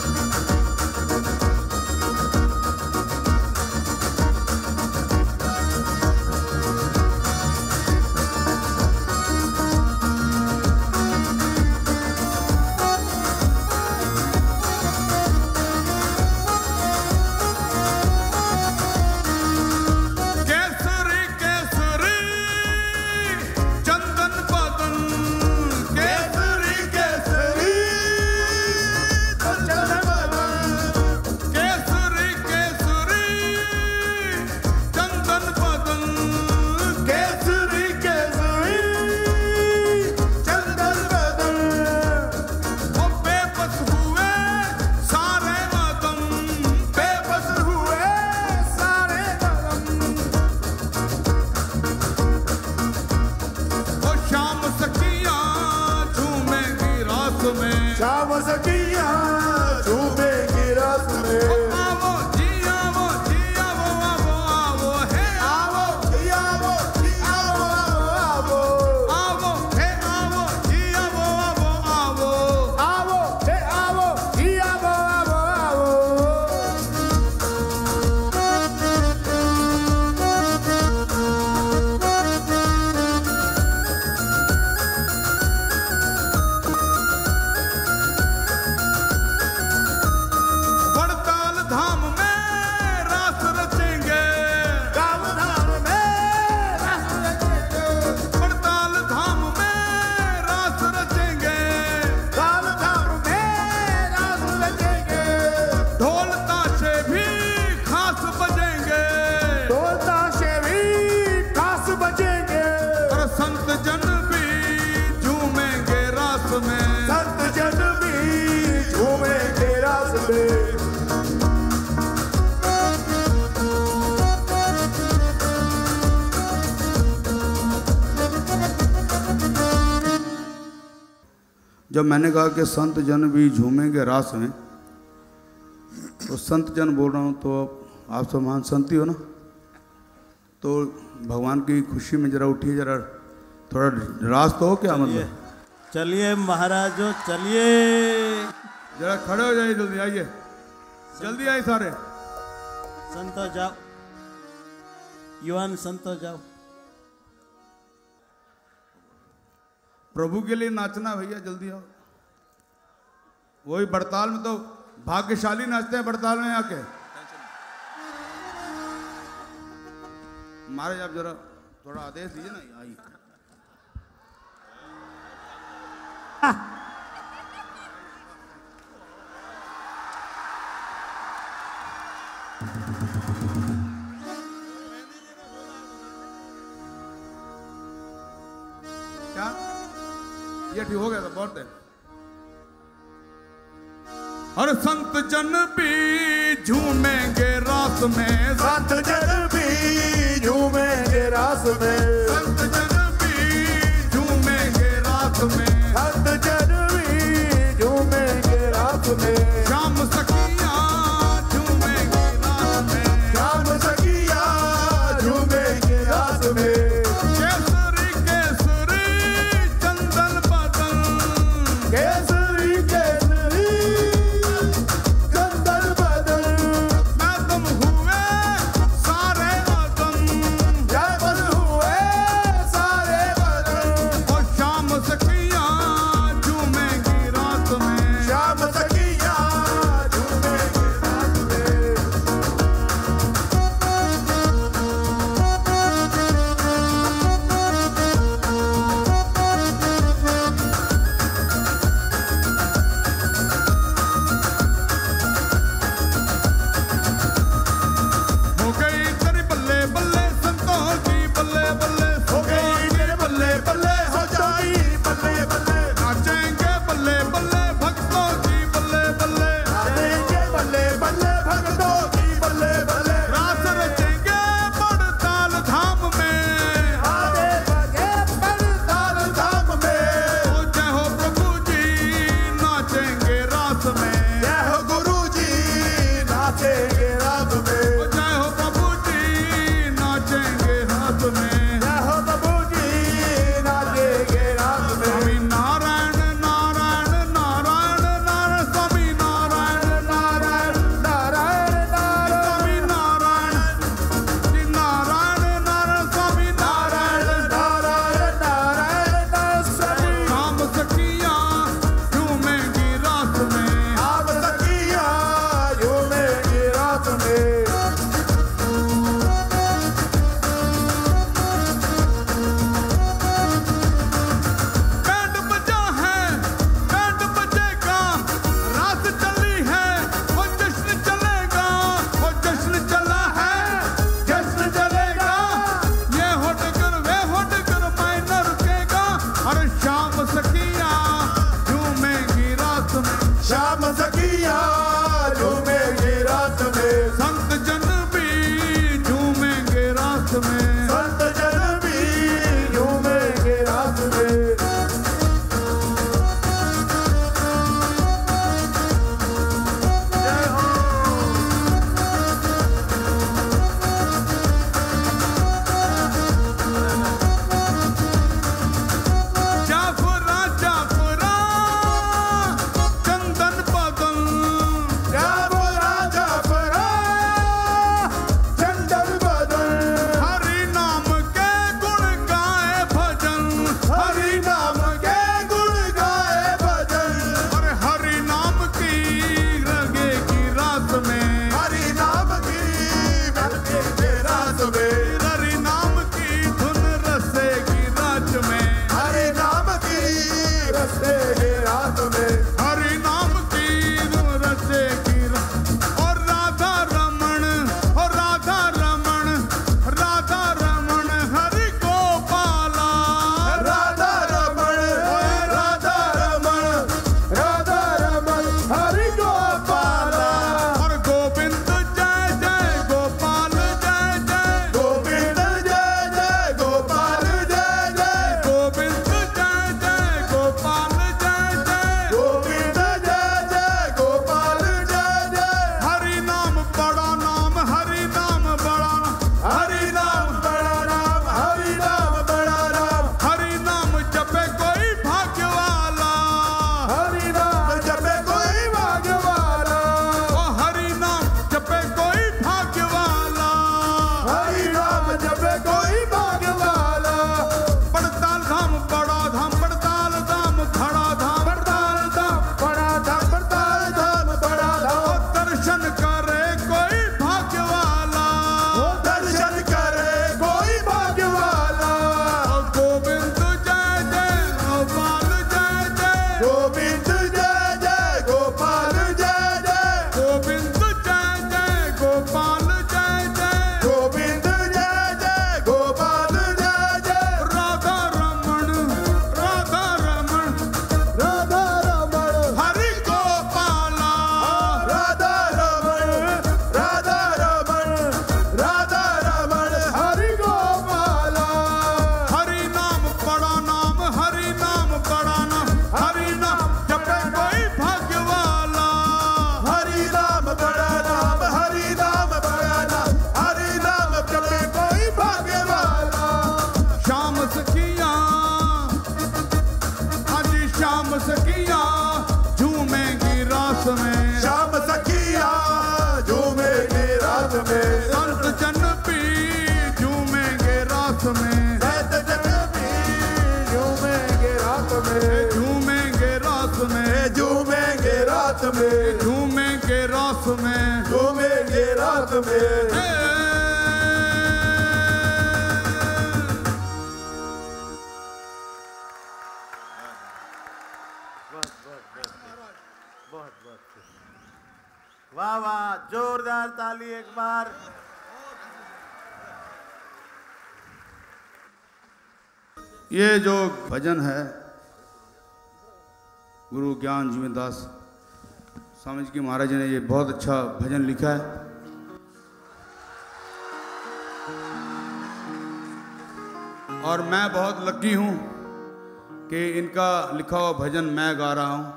[SPEAKER 4] बड़े।
[SPEAKER 3] जब मैंने कहा कि संत जन भी झूमेंगे रास में, तो संत जन बोल रहा हूँ, तो आप सब महान संत ही हो ना, तो भगवान की खुशी में जरा उठिए, जरा थोड़ा रास तो हो क्या मतलब।
[SPEAKER 5] चलिए महाराजो चलिए,
[SPEAKER 3] जरा खड़े हो जाइए, जल्दी आइए, जल्दी आइए सारे
[SPEAKER 5] संतो जाओ, युवान संतो जाओ।
[SPEAKER 3] प्रभु के लिए नाचना भैया, जल्दी आओ। वही बड़ताल में तो भाग्यशाली नाचते हैं, बड़ताल में आके। महाराज आप जरा थोड़ा आदेश दीजिए ना, आइए। क्या ये ठीक हो गया था, बहुत है। और संत जन भी झूमेंगे रास में,
[SPEAKER 4] संत जन भी झूमेंगे रास में,
[SPEAKER 3] संत जन भी झूमेंगे रास में,
[SPEAKER 4] संत जन भी झूमेंगे रास में,
[SPEAKER 3] श्याम सखिया झूमेंगे रास में,
[SPEAKER 4] श्याम सखिया झूमेंगे रास में,
[SPEAKER 3] केसरी केसरी चंदन बदन,
[SPEAKER 4] केसरी केसरी चंदन बदन,
[SPEAKER 3] मैदम हुए सारे अदम,
[SPEAKER 4] जय बल हुए सारे नाथ मेरे।
[SPEAKER 5] वाह वाह, जोरदार ताली एक बार।
[SPEAKER 3] ये जो भजन है गुरु ज्ञान जीवन दास स्वामी जी महाराज जी ने ये बहुत अच्छा भजन लिखा है। और मैं बहुत लकी हूँ कि इनका लिखा हुआ भजन मैं गा रहा हूँ।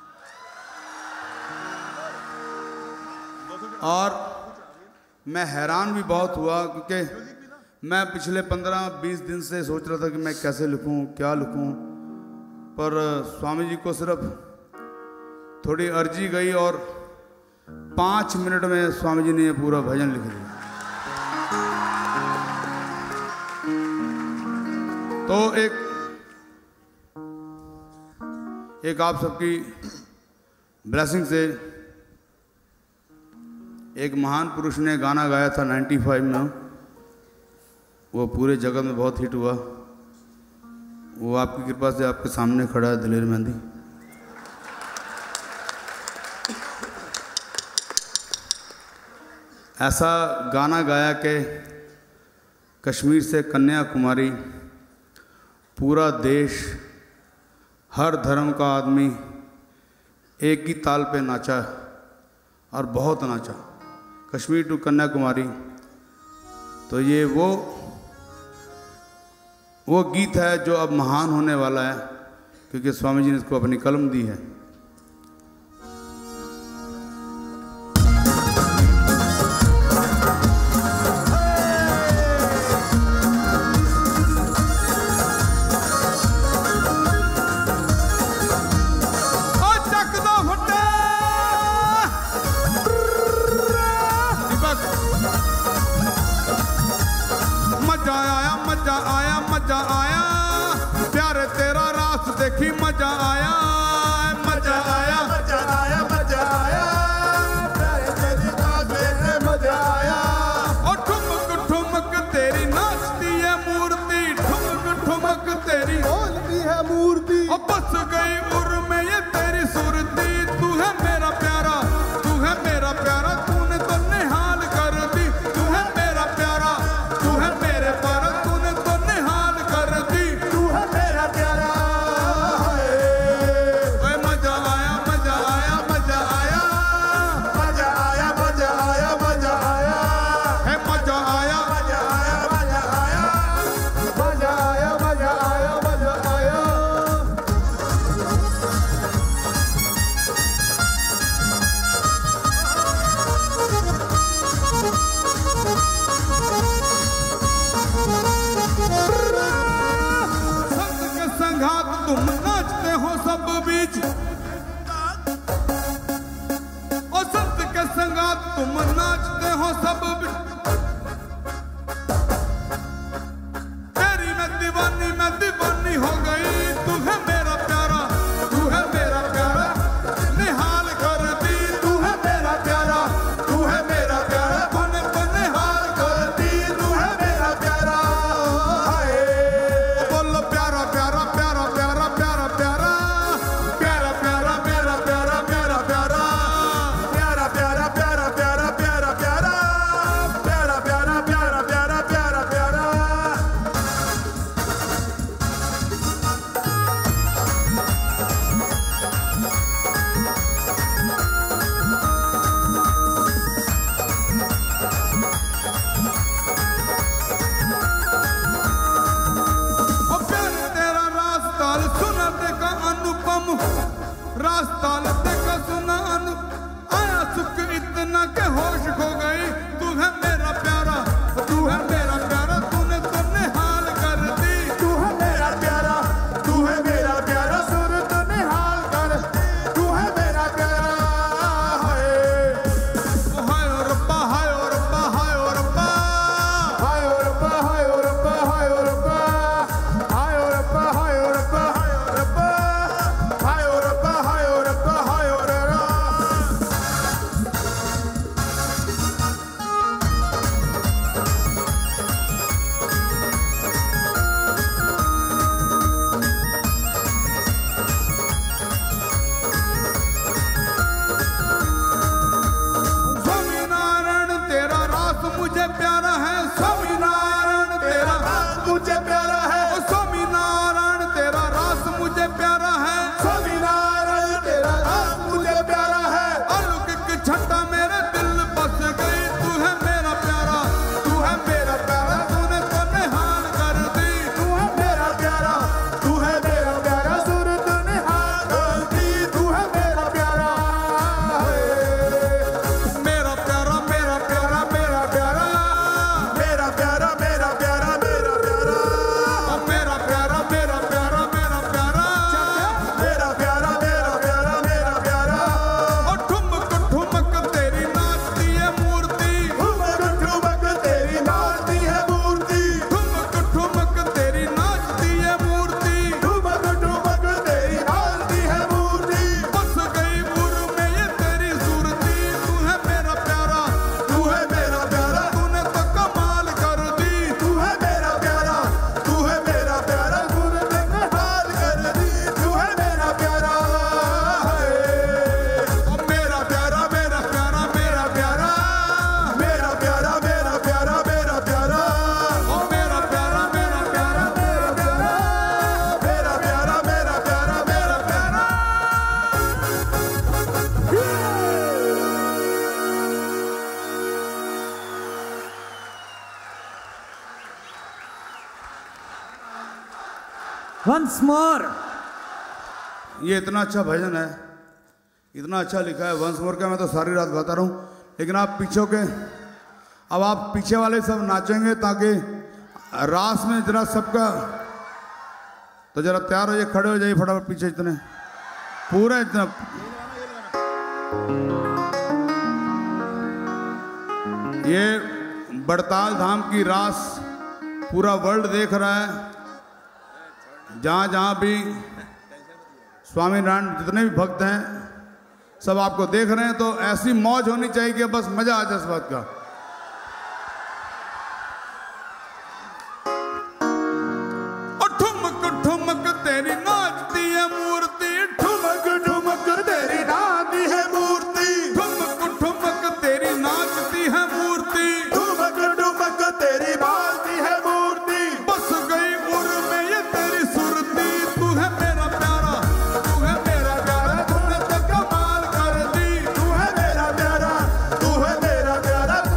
[SPEAKER 3] और मैं हैरान भी बहुत हुआ क्योंकि मैं पिछले पंद्रह बीस दिन से सोच रहा था कि मैं कैसे लिखूं, क्या लिखूं, पर स्वामी जी को सिर्फ थोड़ी अर्जी गई और पाँच मिनट में स्वामी जी ने ये पूरा भजन लिख दिया। तो एक एक आप सबकी ब्लेसिंग से एक महान पुरुष ने गाना गाया था पचानवे में, वो पूरे जगत में बहुत हिट हुआ। वो आपकी कृपा से आपके सामने खड़ा है, दिलेर मेहंदी। ऐसा गाना गाया कि कश्मीर से कन्याकुमारी पूरा देश, हर धर्म का आदमी एक ही ताल पे नाचा और बहुत नाचा, कश्मीर टू कन्याकुमारी। तो ये वो वो गीत है जो अब महान होने वाला है क्योंकि स्वामी जी ने इसको अपनी कलम दी है। देखी मजा आया, मजा आया,
[SPEAKER 4] मजा आया, मजा आया, प्यारे तेरी नाच देखने मजा आया।
[SPEAKER 3] और ठुमक ठुमक तेरी नाचती है मूर्ति, ठुमक ठुमक तेरी
[SPEAKER 4] बोलती है मूर्ति,
[SPEAKER 3] और बस गई उर में ये तेरी सुरती। तू है मेरा प्यारा, तू है मेरा प्यारा, तूने तो निहाल कर दी। तू है मेरा प्यारा, तू है मेरे प्यारा, तूने तो निहाल कर दी।
[SPEAKER 4] तू है मेरा प्यारा।
[SPEAKER 3] तुम नाचते हो सब बीच, और संत के संगात तुम नाचते हो सब बीच। तेरी मैं दीवानी, मैं दीवानी हो गई। तू है मेरा प्यारा, तू है मेरा प्यारा, निहाल कर दी। तू है मेरा प्यारा, तू है मेरा प्यारा, तूने तो निहाल कर दी। तू है मेरा प्यारा। बोलो प्यारा प्यारा प्यारा प्यारा प्यारा प्यारा प्यारा प्यारा प्यारा प्यारा प्यारा प्यारा
[SPEAKER 4] प्यारा प्यारा प्यारा प्यारा प्यारा प्यारा प्यारा
[SPEAKER 1] वंस मोर।
[SPEAKER 3] ये इतना अच्छा भजन है, इतना अच्छा लिखा है वंस मोर का, मैं तो सारी रात गाता रहूं, लेकिन आप पीछे के, अब आप पीछे वाले सब नाचेंगे ताकि रास में जरा सबका, तो जरा तैयार हो जाइए, खड़े हो जाइए फटाफट पीछे, इतने पूरा इतना। ये बड़ताल धाम की रास पूरा वर्ल्ड देख रहा है, जहाँ जहाँ भी स्वामी नारायण जितने भी भक्त हैं सब आपको देख रहे हैं, तो ऐसी मौज होनी चाहिए कि बस मजा आ जाए इस बात का। और ठुमक ठुमक तेरी नाचती है मूर्ति,
[SPEAKER 4] ठुमक ठुमक तेरी नाचती है मूर्ति,
[SPEAKER 3] ठुमक ठुमक तेरी नाचती है मूर्ति,
[SPEAKER 4] ठुमक ठुमक तेरी बाजती है मूर्ति।
[SPEAKER 3] बस गई उर में ये तेरी सुरती, तू है मेरा प्यारा, तू है मेरा प्यारा, तूने तो कमाल कर दी,
[SPEAKER 4] तू है मेरा प्यारा, तू है मेरा प्यारा,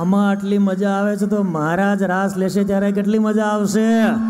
[SPEAKER 1] આમાં આટલી મજા આવે છે તો મહારાજ રાસ લેશે ત્યારે કેટલી મજા આવશે.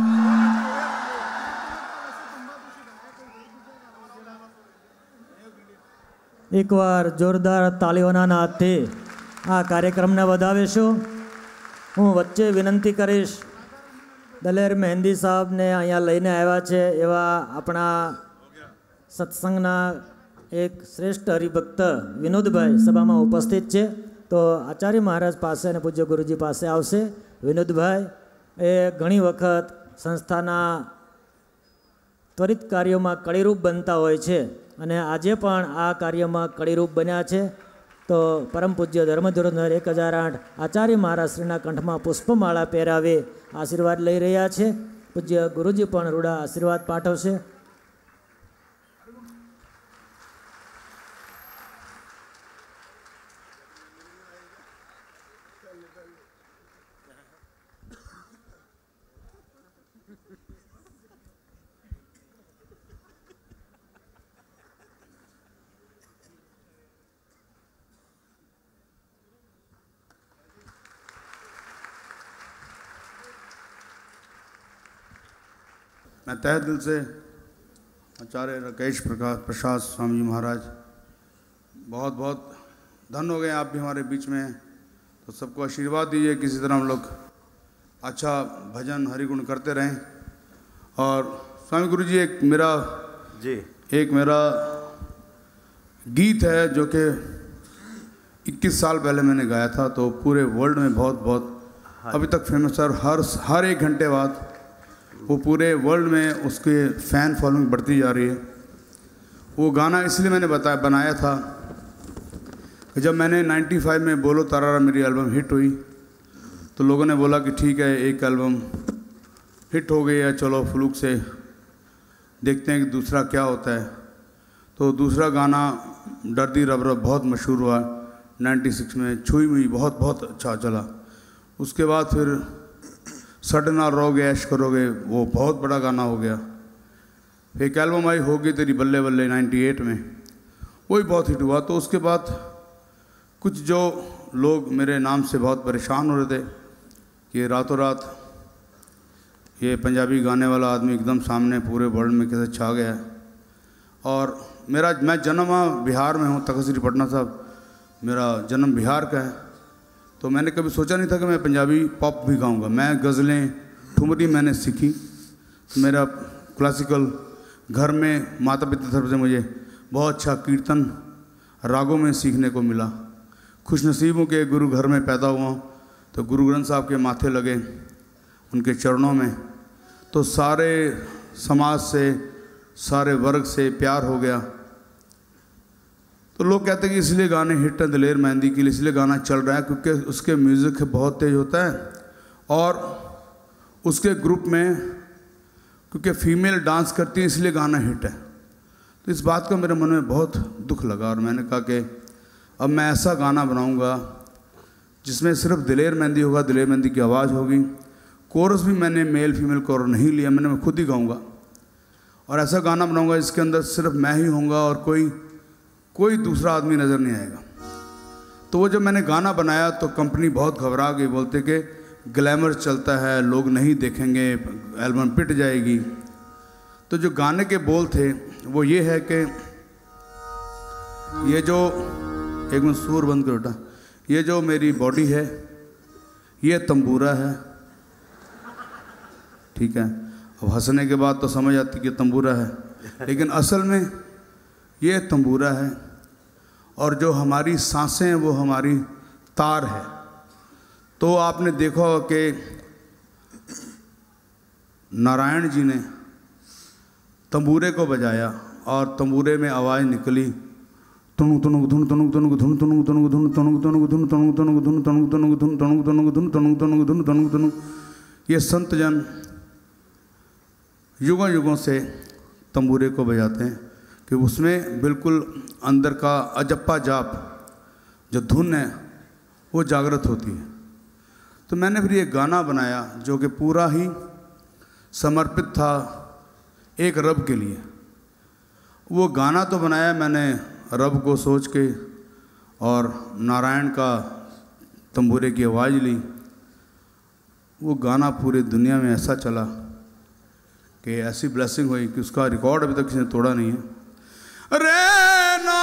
[SPEAKER 1] એકવાર જોરદાર તાળીઓના નાદથી આ કાર્યક્રમને વધાવીશું. હું વચ્ચે વિનંતી કરીશ, દલેર મહેંદી સાહેબને અહીંયા લઈને આવ્યા છે એવા આપણા સત્સંગના એક શ્રેષ્ઠ હરિભક્ત વિનોદભાઈ સભામાં ઉપસ્થિત છે. તો આચાર્ય મહારાજ પાસે અને પૂજ્ય ગુરુજી પાસે આવશે. વિનોદભાઈ એ ઘણી વખત સંસ્થાના ત્વરિત કાર્યોમાં કડીરૂપ બનતા હોય છે અને આજે પણ આ કાર્યમાં કડીરૂપ બન્યા છે. તો પરમ પૂજ્ય ધર્મધુરંધર એક હજાર આઠ આચાર્ય મહારાજ શ્રીના કંઠમાં પુષ્પમાળા પહેરાવી આશીર્વાદ લઈ રહ્યા છે. પૂજ્ય ગુરુજી પણ રૂડા આશીર્વાદ પાઠવશે.
[SPEAKER 3] मैं तहे दिल से आचार्य राकेश प्रकाश प्रसाद स्वामी जी महाराज बहुत बहुत धन हो गए, आप भी हमारे बीच में हैं. तो सबको आशीर्वाद दीजिए, किसी तरह हम लोग अच्छा भजन हरिगुण करते रहें. और स्वामी गुरु जी एक मेरा
[SPEAKER 5] जी
[SPEAKER 3] एक मेरा गीत है जो कि इक्कीस साल पहले मैंने गाया था, तो पूरे वर्ल्ड में बहुत बहुत अभी तक फेमस है. और हर हर एक घंटे बाद वो पूरे वर्ल्ड में उसके फ़ैन फॉलोइंग बढ़ती जा रही है. वो गाना इसलिए मैंने बताया बनाया था कि जब मैंने पचानवे में बोलो तरारा मेरी एल्बम हिट हुई तो लोगों ने बोला कि ठीक है एक एल्बम हिट हो गई है, चलो फ्लूक से देखते हैं कि दूसरा क्या होता है. तो दूसरा गाना डरदी रब रब बहुत मशहूर हुआ छियानवे में. छुई मुई बहुत बहुत अच्छा चला. उसके बाद फिर सडना रोगे ऐश करोगे वो बहुत बड़ा गाना हो गया. एक एल्बम आई होगी तेरी बल्ले बल्ले अट्ठानवे में, वही बहुत हिट हुआ. तो उसके बाद कुछ जो लोग मेरे नाम से बहुत परेशान हो रहे थे कि रातों रात ये पंजाबी गाने वाला आदमी एकदम सामने पूरे वर्ल्ड में कैसे छा गया है. और मेरा मैं जन्म बिहार में हूँ, तख्त श्री पटना साहब मेरा जन्म बिहार का है. तो मैंने कभी सोचा नहीं था कि मैं पंजाबी पॉप भी गाऊंगा. मैं गज़लें ठुमरी मैंने सीखी. मेरा क्लासिकल घर में माता पिता तरफ से मुझे बहुत अच्छा कीर्तन रागों में सीखने को मिला. खुशनसीबों के गुरु घर में पैदा हुआ, तो गुरु ग्रंथ साहब के माथे लगे उनके चरणों में, तो सारे समाज से सारे वर्ग से प्यार हो गया. तो लोग कहते हैं कि इसलिए गाने हिट है दलेर मेहंदी के लिए, इसलिए गाना चल रहा है क्योंकि उसके म्यूज़िक बहुत तेज होता है और उसके ग्रुप में क्योंकि फीमेल डांस करती है इसलिए गाना हिट है. तो इस बात का मेरे मन में बहुत दुख लगा और मैंने कहा कि अब मैं ऐसा गाना बनाऊंगा जिसमें सिर्फ दलेर मेहंदी होगा, दलेर मेहंदी की आवाज़ होगी. कोरस भी मैंने मेल फीमेल कोरस नहीं लिया, मैंने मैं खुद ही गाऊँगा. और ऐसा गाना बनाऊँगा जिसके अंदर सिर्फ मैं ही होऊंगा और कोई कोई दूसरा आदमी नज़र नहीं आएगा. तो वो जब मैंने गाना बनाया तो कंपनी बहुत घबरा गई, बोलते कि ग्लैमर चलता है, लोग नहीं देखेंगे, एल्बम पिट जाएगी. तो जो गाने के बोल थे वो ये है कि ये जो एक मिनट सूर बंद कर उठा, ये जो मेरी बॉडी है ये तंबूरा है, ठीक है. अब हंसने के बाद तो समझ आती कि तंबूरा है, लेकिन असल में ये तंबूरा है. और जो हमारी सांसें हैं वो हमारी तार है. तो आपने देखा होगा कि नारायण जी ने तंबूरे को बजाया और तंबूरे में आवाज़ निकली तुनुग तुनुग धुन तुनुग तुनुग धुन तुनुग तुनुग धुन तुनुग तुनुग धुन तुनुग तुनुग धुन तुनुग तुनुग धुन तुनुग तुनुग धुन तुनुग तुनुग धुन तुनुग तुनुग. ये संत जन युगों युगों से तंबूरे को बजाते हैं कि उसमें बिल्कुल अंदर का अजप्पा जाप जो धुन है वो जागृत होती है. तो मैंने फिर ये गाना बनाया जो कि पूरा ही समर्पित था एक रब के लिए. वो गाना तो बनाया मैंने रब को सोच के और नारायण का तंबूरे की आवाज़ ली, वो गाना पूरे दुनिया में ऐसा चला कि ऐसी ब्लेसिंग हुई कि उसका रिकॉर्ड अभी तक किसी ने तोड़ा नहीं है। रे ना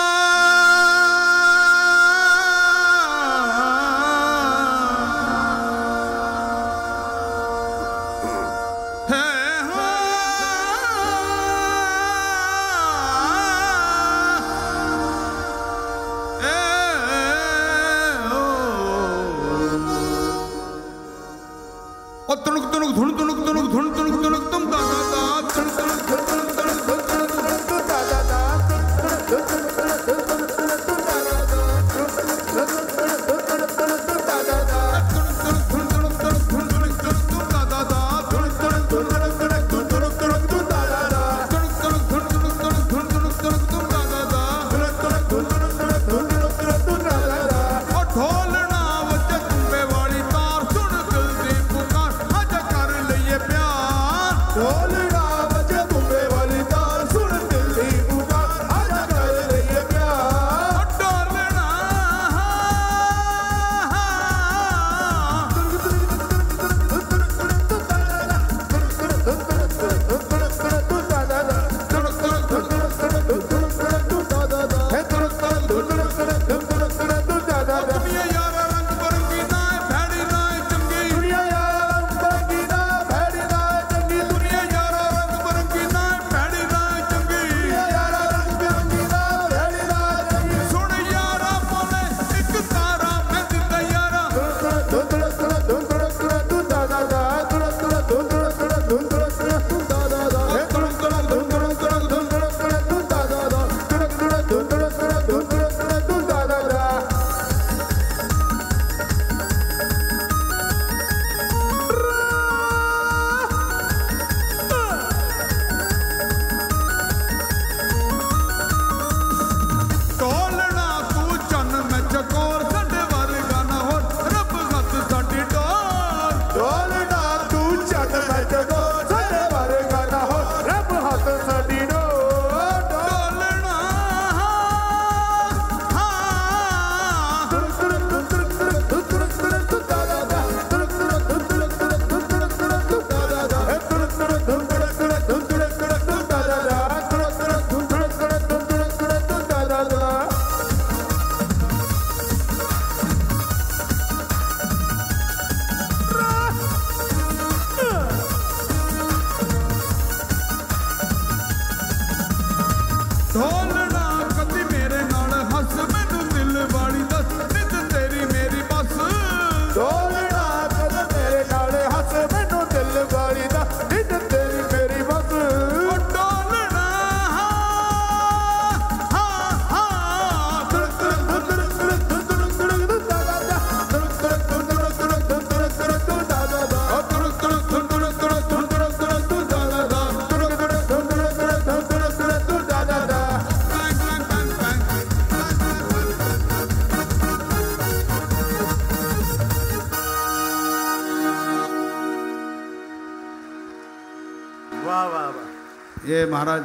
[SPEAKER 3] ये महाराज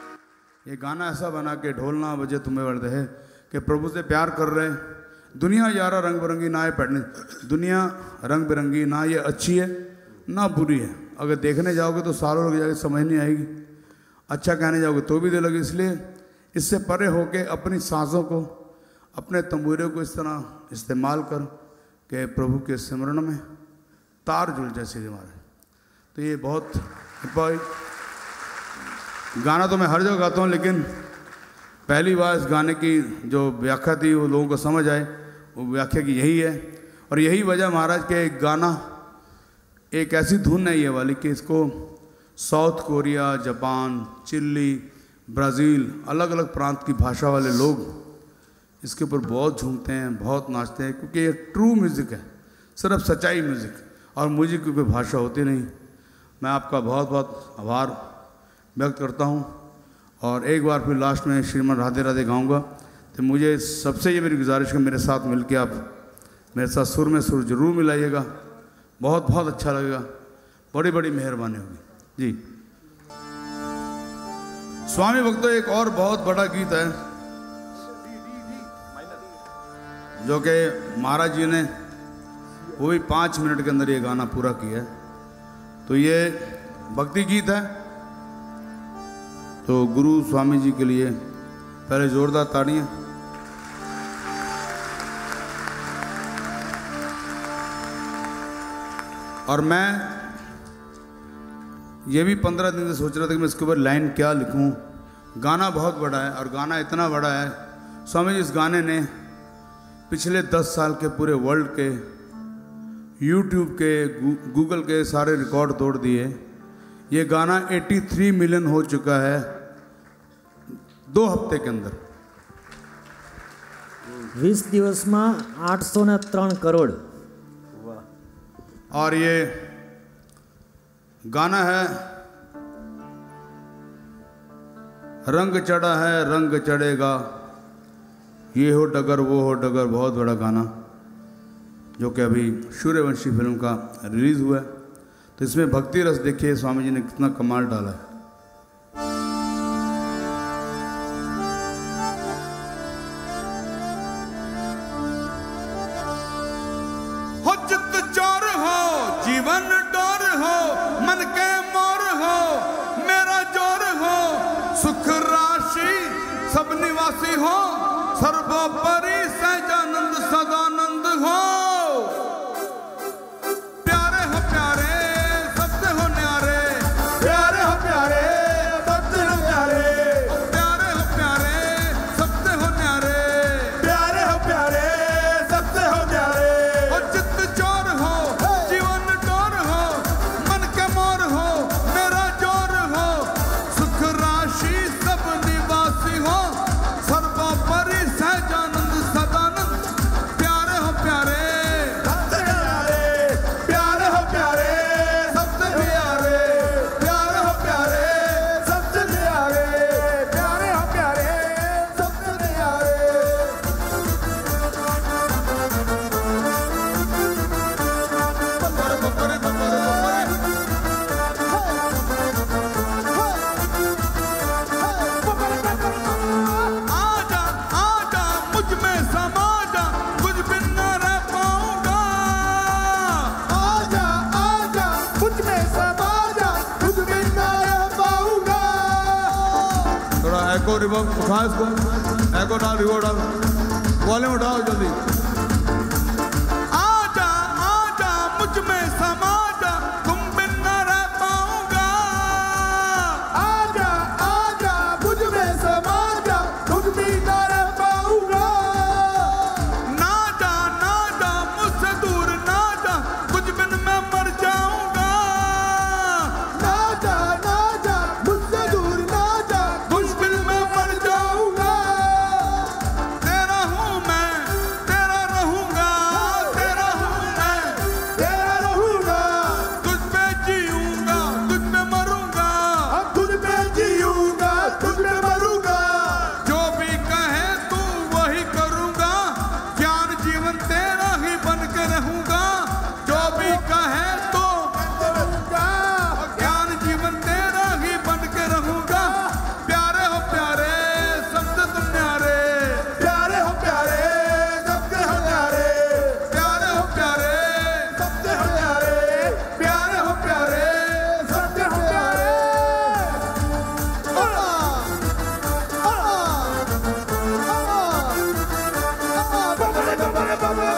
[SPEAKER 3] ये गाना ऐसा बना के ढोल ना बजे तुम्हें वर्द है कि प्रभु से प्यार कर रहे हैं। दुनिया यारा रंग बिरंगी ना ये पढ़ने, दुनिया रंग बिरंगी ना ये अच्छी है ना बुरी है। अगर देखने जाओगे तो सालों लग जाएगी, समझ नहीं आएगी। अच्छा कहने जाओगे तो भी दिल लगे। इसलिए इससे परे होके अपनी सांसों को, अपने तंबूरे को इस तरह इस्तेमाल कर के प्रभु के सिमरण में तार जुड़ जैसे हमारे। तो ये बहुत गाना तो मैं हर जगह गाता हूँ, लेकिन पहली बार इस गाने की जो व्याख्या थी वो लोगों को समझ आए, वो व्याख्या की यही है। और यही वजह महाराज के एक गाना एक ऐसी धुन है ये वाली कि इसको South Korea, Japan, Chile, Brazil, अलग अलग प्रांत की भाषा वाले लोग इसके ऊपर बहुत झूमते हैं, बहुत नाचते हैं, क्योंकि ये ट्रू म्यूज़िक है, सिर्फ सच्चाई म्यूज़िक। और म्यूज़िक की कोई भाषा होती नहीं। मैं आपका बहुत बहुत आभार व्यक्त करता हूँ। और एक बार फिर लास्ट में श्रीमन राधे राधे गाऊंगा। तो मुझे सबसे ये मेरी गुजारिश है, मेरे साथ मिलके आप मेरे साथ सुर में सुर जरूर मिलाइएगा, बहुत बहुत अच्छा लगेगा, बड़ी बड़ी मेहरबानी होगी जी। स्वामी भक्तों एक और बहुत बड़ा गीत है जो कि महाराज जी ने वो भी पाँच मिनट के अंदर ये गाना पूरा किया है। तो ये भक्ति गीत है। तो गुरु स्वामी जी के लिए पहले जोरदार ताड़ियाँ। और मैं ये भी पंद्रह दिन से सोच रहा था कि मैं इसके ऊपर लाइन क्या लिखूं। गाना बहुत बड़ा है और गाना इतना बड़ा है, स्वामी जी इस गाने ने पिछले दस साल के पूरे वर्ल्ड के यूट्यूब के गूगल के सारे रिकॉर्ड तोड़ दिए। ये गाना तिरासी मिलियन हो चुका है दो हफ्ते के अंदर।
[SPEAKER 1] વીસ દિવસમાં આઠસો ને ત્રણ કરોડ।
[SPEAKER 3] और ये गाना है रंग चढ़ा है रंग चढ़ेगा, ये हो डगर वो हो डगर, बहुत बड़ा गाना जो कि अभी सूर्यवंशी फिल्म का रिलीज हुआ है। तो इसमें भक्ति रस देखिए स्वामी जी ने कितना कमाल डाला है। हो चित्त चोर हो जीवन डोर हो, मन के मोर हो मेरा जोर हो, सुख राशि सब निवासी हो, सर्वोपरि सहजानंद सदानंद हो। प्यारे हो प्यारे सबसे हो न्यारे,
[SPEAKER 4] प्यारे हो प्यारे सबसे हो प्यारे,
[SPEAKER 3] प्यारे हो प्यारे सबसे हो न्यारे,
[SPEAKER 4] प्यारे हो प्यारे सबसे हो प्यारे।
[SPEAKER 3] हो चित्त चोर हो जीवन डोर हो, मन के मोर हो मेरा जोर हो, सुख राशि सब निवासी हो, सर्वोपरि सहजानंद सदानंद। प्यारे हो प्यारे
[SPEAKER 4] सबसे प्यारे, प्यारे हो प्यारे
[SPEAKER 3] सबसे प्यारे,
[SPEAKER 4] प्यारे हो प्यारे सबसे प्यारे, प्यारे हो प्यारे सबसे प्यारे।
[SPEAKER 3] बप्परे बप्परे बप्परे बप्परे। आजा आजा मुझ में समा जा, कुछ बिन न रह पाऊंगा।
[SPEAKER 4] आजा आजा मुझ में समा जा, तुझ बिन ना रह पाऊंगा।
[SPEAKER 3] थोड़ा एको रिवर्ब उठा, इसको एको डाल, रिवर्ब डाल, वॉल्यूम उठाओ जल्दी। आजा आजा मुझ में समा जा, तुम बिन न रह पाऊंगा।
[SPEAKER 4] आजा आजा मुझ में समा जा, तुझ बिन ना रह पाऊंगा।
[SPEAKER 3] ना जा ना जा मुझसे दूर ना जा, कुछ बिन मैं मर जाऊंगा।
[SPEAKER 4] ना जा ना जा मुझसे दूर ना जा,
[SPEAKER 3] कुछ बिन मैं मर जाऊंगा। तेरा हूँ मैं तेरा रहूंगा, तेरा हूँ मैं
[SPEAKER 4] तेरा रहूंगा।
[SPEAKER 3] तुझ पे जीऊंगा तुझ पे मरूंगा।
[SPEAKER 4] अब तुझ पे जीऊंगा, तुझ पे मरूंगा।
[SPEAKER 3] जो भी कहे तू वही करूंगा, ज्ञान जीवन तेरा ही बन के रहूंगा। जो भी कहे तो ज्ञान जीवन तेरा ही बन के रहूंगा। प्यारे हो प्यारे सबसे तुम न्यारे,
[SPEAKER 4] प्यारे हो प्यारे सबसे हो प्यारे,
[SPEAKER 3] प्यारे हो प्यारे
[SPEAKER 4] सबसे हो प्यारे, प्यारे हो प्यारे सबसे हो प्यारे। अल्लाह अल्लाह अल्लाह बबरे बबरे बबरे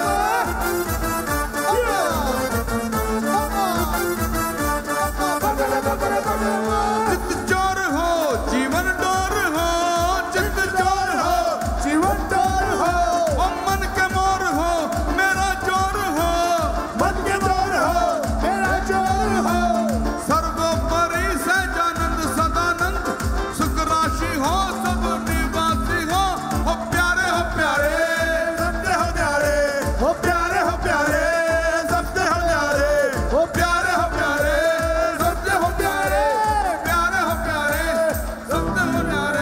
[SPEAKER 3] चित्त चोर हो जीवन डोर हो, चित्त चोर हो
[SPEAKER 4] जीवन डोर हो,
[SPEAKER 3] ओ मन के मोर हो मेरा जोर हो,
[SPEAKER 4] मन के जोर हो मेरा जोर हो।
[SPEAKER 3] सर्वोपरि सहजानंद सदानंद, सुख राशि हो सब निवासी हो। ओ प्यारे हो प्यारे
[SPEAKER 4] सबसे हो प्यारे, हो प्यारे हो प्यारे सबसे हो प्यारे, हो प्यारे हो प्यारे सबसे हो प्यारे,
[SPEAKER 3] प्यारे हो प्यारे सबसे हो प्यारे।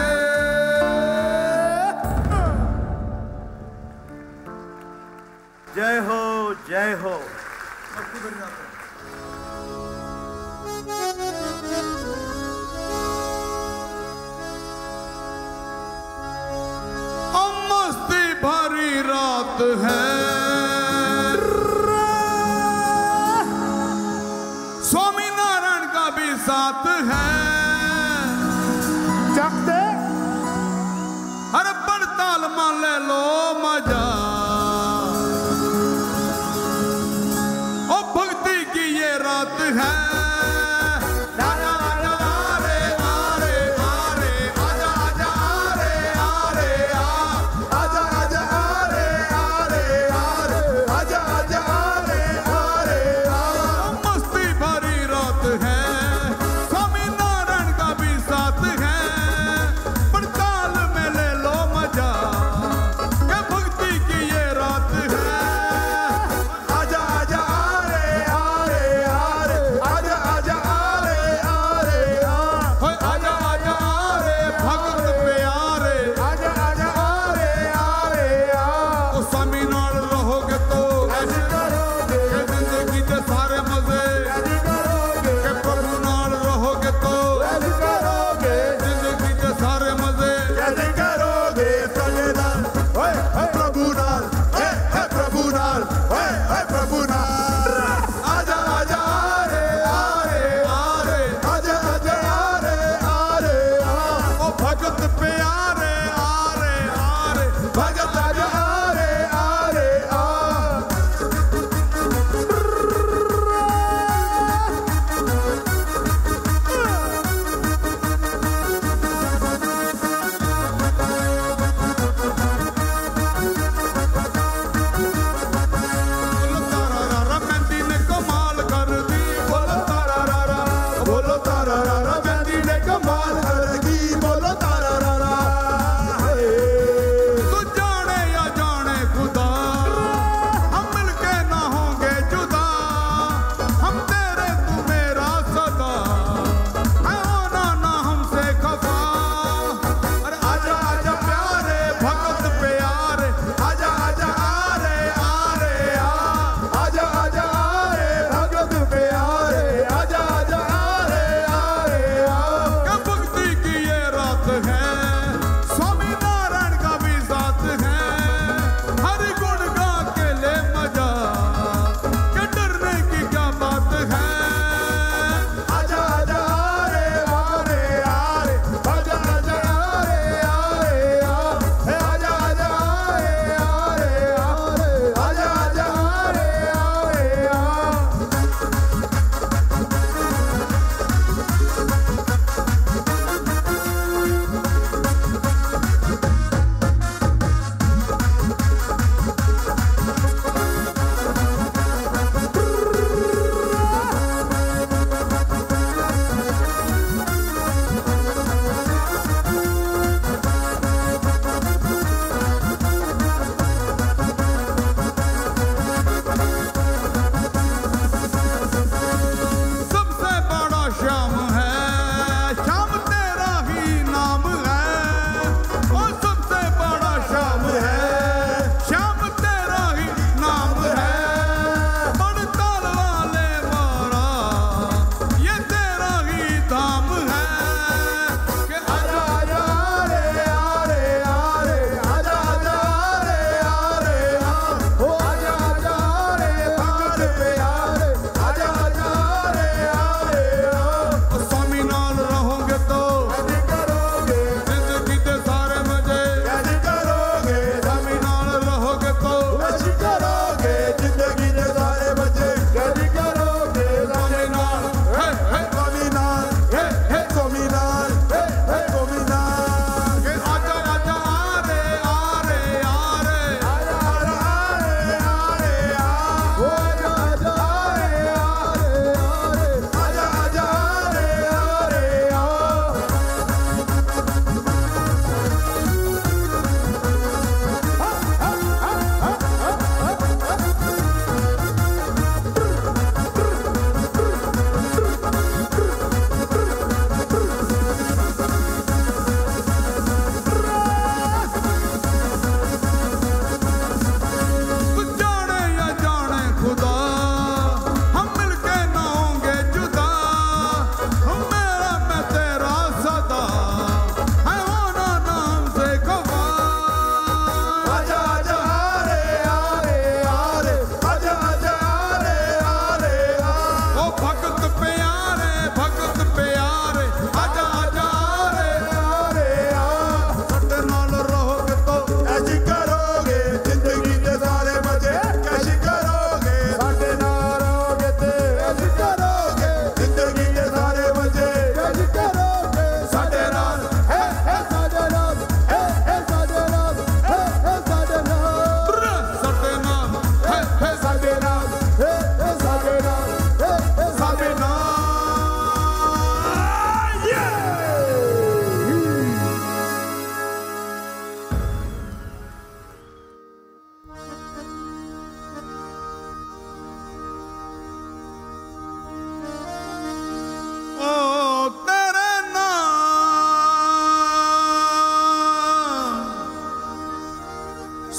[SPEAKER 5] जय हो जय हो।
[SPEAKER 3] हम मस्ती भरी रात है,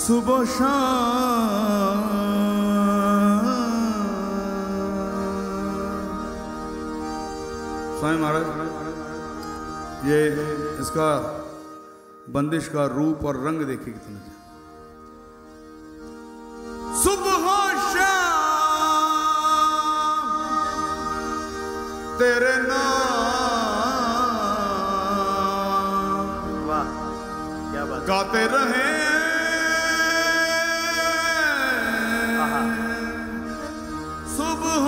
[SPEAKER 3] सुबह शाम स्वामी महाराज ये इसका बंदिश का रूप और रंग देखिए कितना है। सुबह शाम तेरे नाम
[SPEAKER 5] वाह क्या बात
[SPEAKER 3] गाते रहे सुबह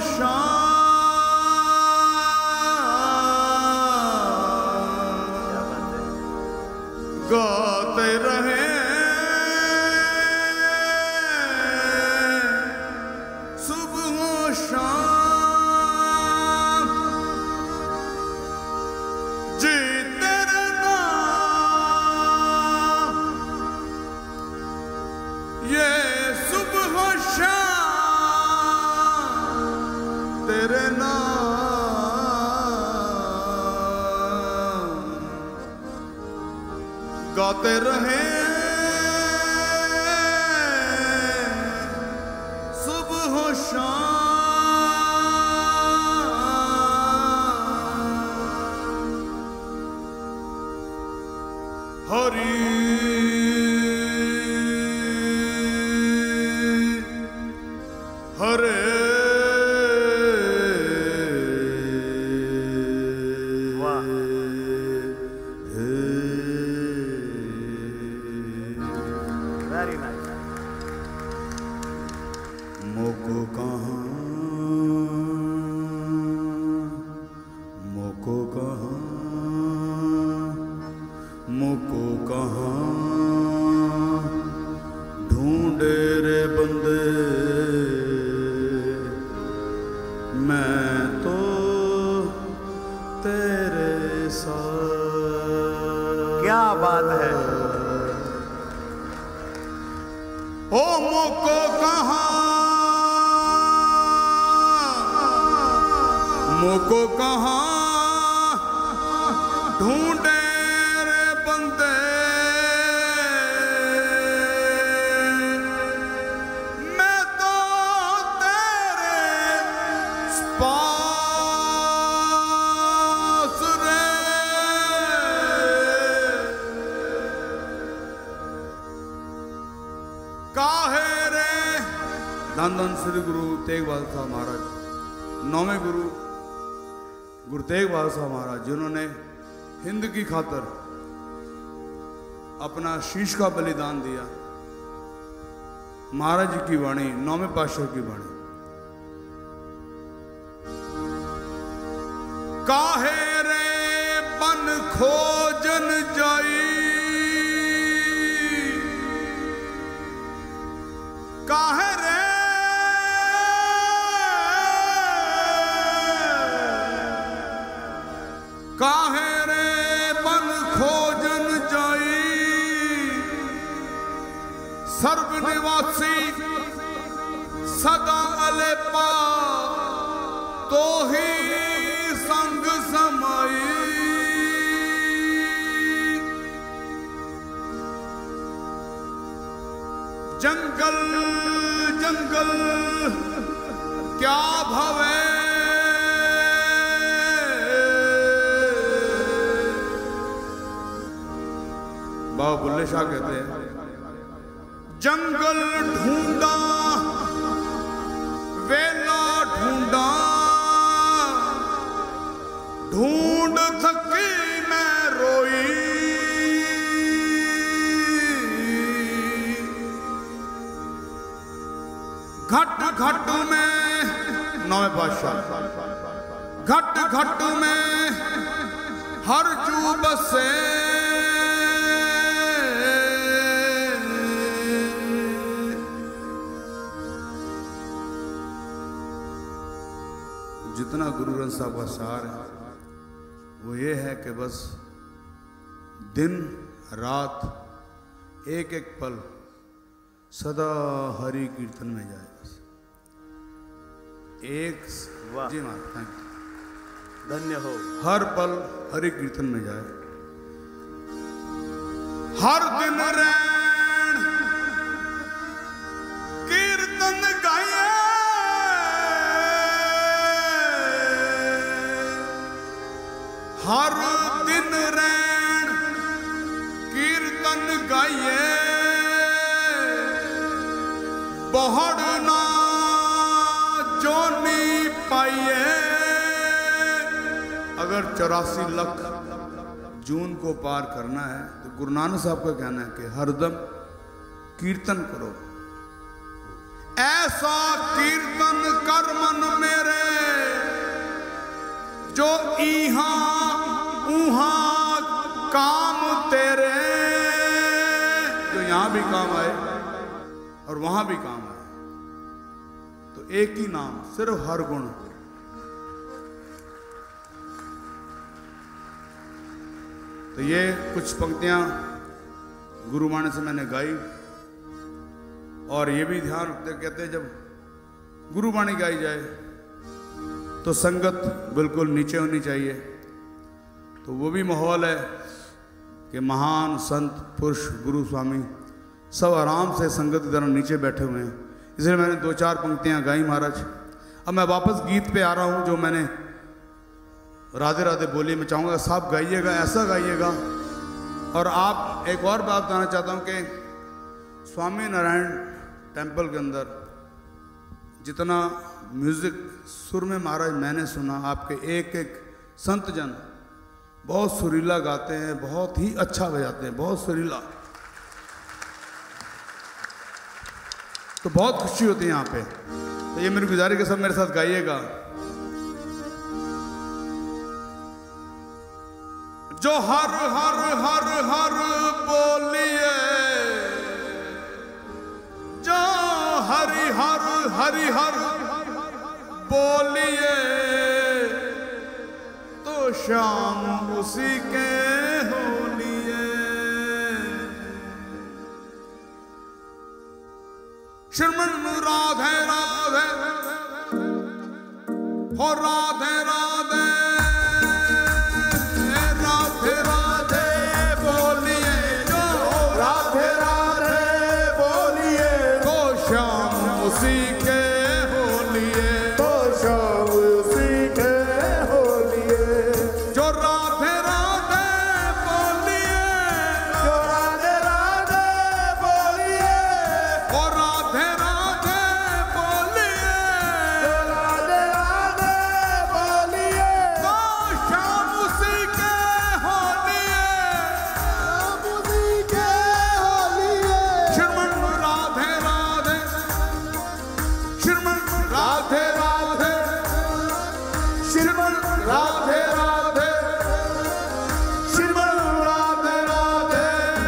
[SPEAKER 3] शाम
[SPEAKER 5] क्या बात है
[SPEAKER 3] गाते रहे सुबह शाम जी तेरे नाम ये सुबह शाम तेरे नाम गाते रहे सुबह शाम हरि हरे
[SPEAKER 5] वाह वेरी नाइस
[SPEAKER 3] मोको कहाँ मोको कहाँ मोको कहाँ ढूंढे रे बंदे मैं तो तेरे साथ।
[SPEAKER 5] क्या बात है
[SPEAKER 3] ओ मोको कहाँ मोको कहाँ ढूंढे रे बंदे मैं तो तेरे पास रे काहे रे। धन धन श्री गुरु तेग बहादुर साहब महाराज नौवें गुरु गुरु तेग बहादुर साहब महाराज जिन्होंने हिंद की खातर अपना शीश का बलिदान दिया। महाराज जी की वाणी नौवें पातशाह की वाणी काहे रे बन खोजन जाई काहे रे काहे रे बन खोजन जाई सर्वनिवासी सदा अलेपा तो ही संग समाई जंगल जंगल क्या भवे बाबा बुल्ले शाह कहते हैं जंगल ढूंढा वेला ढूंढा ढूंढ थकी मैं रोई घट घट में नौवें पातशाह घट घट में हर जू बसे जितना गुरु ग्रंथ साहब का सार है वो ये है कि बस दिन रात एक एक पल सदा हरि कीर्तन में जाए बस एक
[SPEAKER 5] वाह।
[SPEAKER 3] जी मां थैंक यू
[SPEAKER 5] धन्य हो
[SPEAKER 3] हर पल हरि कीर्तन में जाए हर दिन रैन हर दिन रैन कीर्तन गाइए बहुड़ना जोनी पाइए। अगर चौरासी लाख जून को पार करना है तो गुरु नानक साहब का कहना है कि हरदम कीर्तन करो। ऐसा कीर्तन कर मन मेरे जो इहा उहा काम तेरे, जो यहां भी काम आए और वहां भी काम आए। तो एक ही नाम, सिर्फ हर गुण। तो ये कुछ पंक्तियां गुरुवाणी से मैंने गाई, और ये भी ध्यान रखते कहते हैं जब गुरुवाणी गाई जाए तो संगत बिल्कुल नीचे होनी चाहिए। तो वो भी माहौल है कि महान संत पुरुष गुरु स्वामी सब आराम से संगत की तरह नीचे बैठे हुए हैं, इसलिए मैंने दो चार पंक्तियां गाई महाराज। अब मैं वापस गीत पे आ रहा हूं जो मैंने राधे राधे बोली। मैं चाहूँगा साहब गाइएगा, ऐसा गाइएगा। और आप एक और बात बताना चाहता हूँ कि स्वामी नारायण टेम्पल के अंदर जितना म्यूज़िक सुर में महाराज मैंने सुना, आपके एक एक संत जन बहुत सुरीला गाते हैं, बहुत ही अच्छा बजाते हैं, बहुत सुरीला। तो बहुत खुशी होती है यहाँ पे। तो ये मेरी गुजारिश है, सब मेरे साथ गाइएगा। जो हर हर हर हर बोलिए, जो हरि हर हरि हर बोलिए, तो शाम उसी के होलिए। श्रीमन राधे राधे हो राधे राधे, उसी के होलिए,
[SPEAKER 4] तो शाम उसी के होलिए।
[SPEAKER 3] जो राधे राधे बोलिए,
[SPEAKER 4] जो राधे राधे बोलिए,
[SPEAKER 3] और राधे राधे बोलिए,
[SPEAKER 4] जो राधे राधे बोलिए,
[SPEAKER 3] तो शाम उसी के होलिए,
[SPEAKER 4] शाम उसी के होलिए।
[SPEAKER 3] श्रीमन राधे राधे, श्रीमन राधे राधे, श्रीमन राधे राधे, श्रीमन राधे राधे।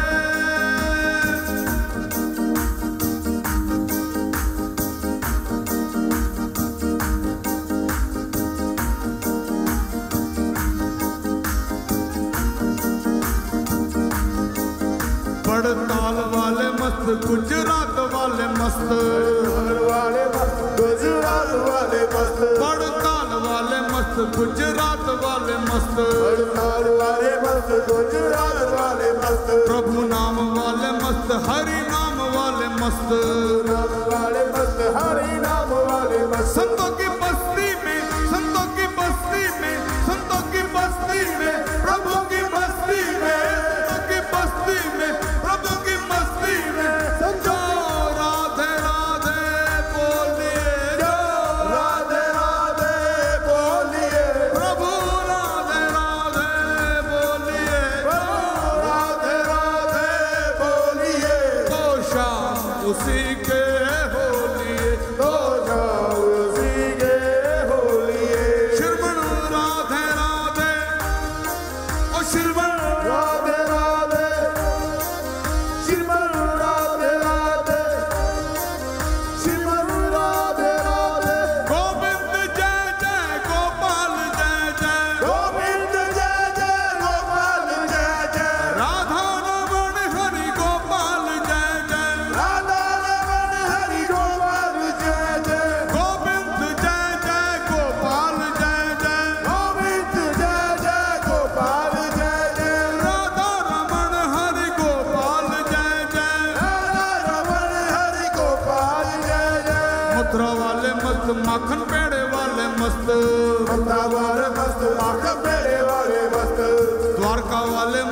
[SPEAKER 3] बड़ताल वाले मस्त, गुजरात वाले मस्त,
[SPEAKER 4] वाले मस्त, गुजरात वाले मस्त,
[SPEAKER 3] बड़ताल वाले मस्त, गुजरात वाले मस्त,
[SPEAKER 4] हड़ताल वाले मस्त, गुजरात वाले मस्त,
[SPEAKER 3] प्रभु नाम वाले मस्त, हरि नाम वाले मस्त,
[SPEAKER 4] नाम वाले मस्त, हरि नाम वाले मस्त।
[SPEAKER 3] संतों की बस्ती में, संतों की बस्ती में, संतों की बस्ती में, प्रभु की बस्ती में, संतों की बस्ती में, प्रभु की मस्ती में, जो राधे राधे बोलिए, जो
[SPEAKER 4] राधे राधे बोलिए,
[SPEAKER 3] प्रभु राधे राधे बोलिए,
[SPEAKER 4] राधे राधे बोलिए,
[SPEAKER 3] तो शाम उसी के होलिए,
[SPEAKER 4] तो जाओ उसी के होलिए।
[SPEAKER 3] श्रीमन राधे राधे, ओ श्रीमन
[SPEAKER 4] राधे राधे, श्रीमन राधे राधे, श्रीमन राधे राधे।
[SPEAKER 3] गोविंद जय जय गोपाल जय जय,
[SPEAKER 4] गोविंद जय जय गोपाल जय जय,
[SPEAKER 3] राधा रमण हरि गोपाल जय जय,
[SPEAKER 4] राधा रमण हरि गोपाल जय जय,
[SPEAKER 3] गोविंद जय जय गोपाल जय जय,
[SPEAKER 4] गोविंद जय जय गोपाल जय जय,
[SPEAKER 3] राधा रमण हरि गोपाल जय जय।
[SPEAKER 4] राधा रमण हरि गोपाल जय जय।
[SPEAKER 3] मथुरा वाले मस्त, माखन पेड़े वाले मस्त,
[SPEAKER 4] मथुरा वाले मस्त, माखन पेड़े वाले मस्त,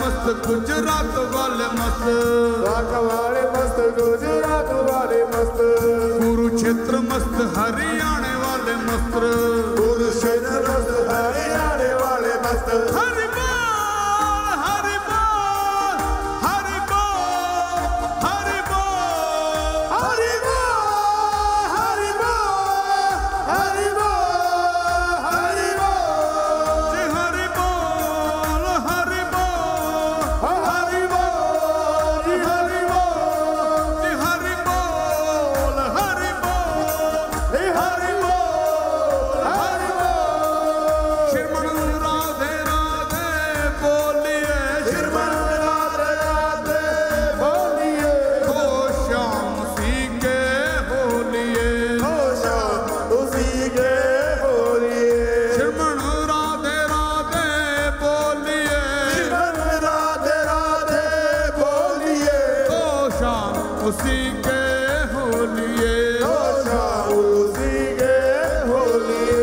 [SPEAKER 3] मस्त गुजरात वाले मस्त
[SPEAKER 4] द्वारका वाले मस्त गुजरात वाले मस्त
[SPEAKER 3] कुरुक्षेत्र मस्त हरियाणा वाले मस्त
[SPEAKER 4] कुरुक्षेत्र मस्त हरियाणा वाले मस्त
[SPEAKER 3] हरि बोल हरि बोल हरि बोल हरि बोल
[SPEAKER 4] हरि बोल हरि बोल हरि बोल हरि बोल
[SPEAKER 3] जी हरि बोल हरि बोल
[SPEAKER 4] हरि बोल जी हरि बोल
[SPEAKER 3] जी हरि बोल हरि बोल
[SPEAKER 4] हे हरि बोल हरि बोल
[SPEAKER 3] श्रीमन राधे राधे बोलिए
[SPEAKER 4] श्रीमन राधे राधे बोलिए
[SPEAKER 3] हो श्याम सी के बोलिए
[SPEAKER 4] हो शाम उसी के बोलिए
[SPEAKER 3] श्रीमन राधे राधे बोलिए
[SPEAKER 4] श्रीमन राधे राधे बोलिए
[SPEAKER 3] हो श्याम उसी के होलिए
[SPEAKER 4] हो शाम उसी के बोलिए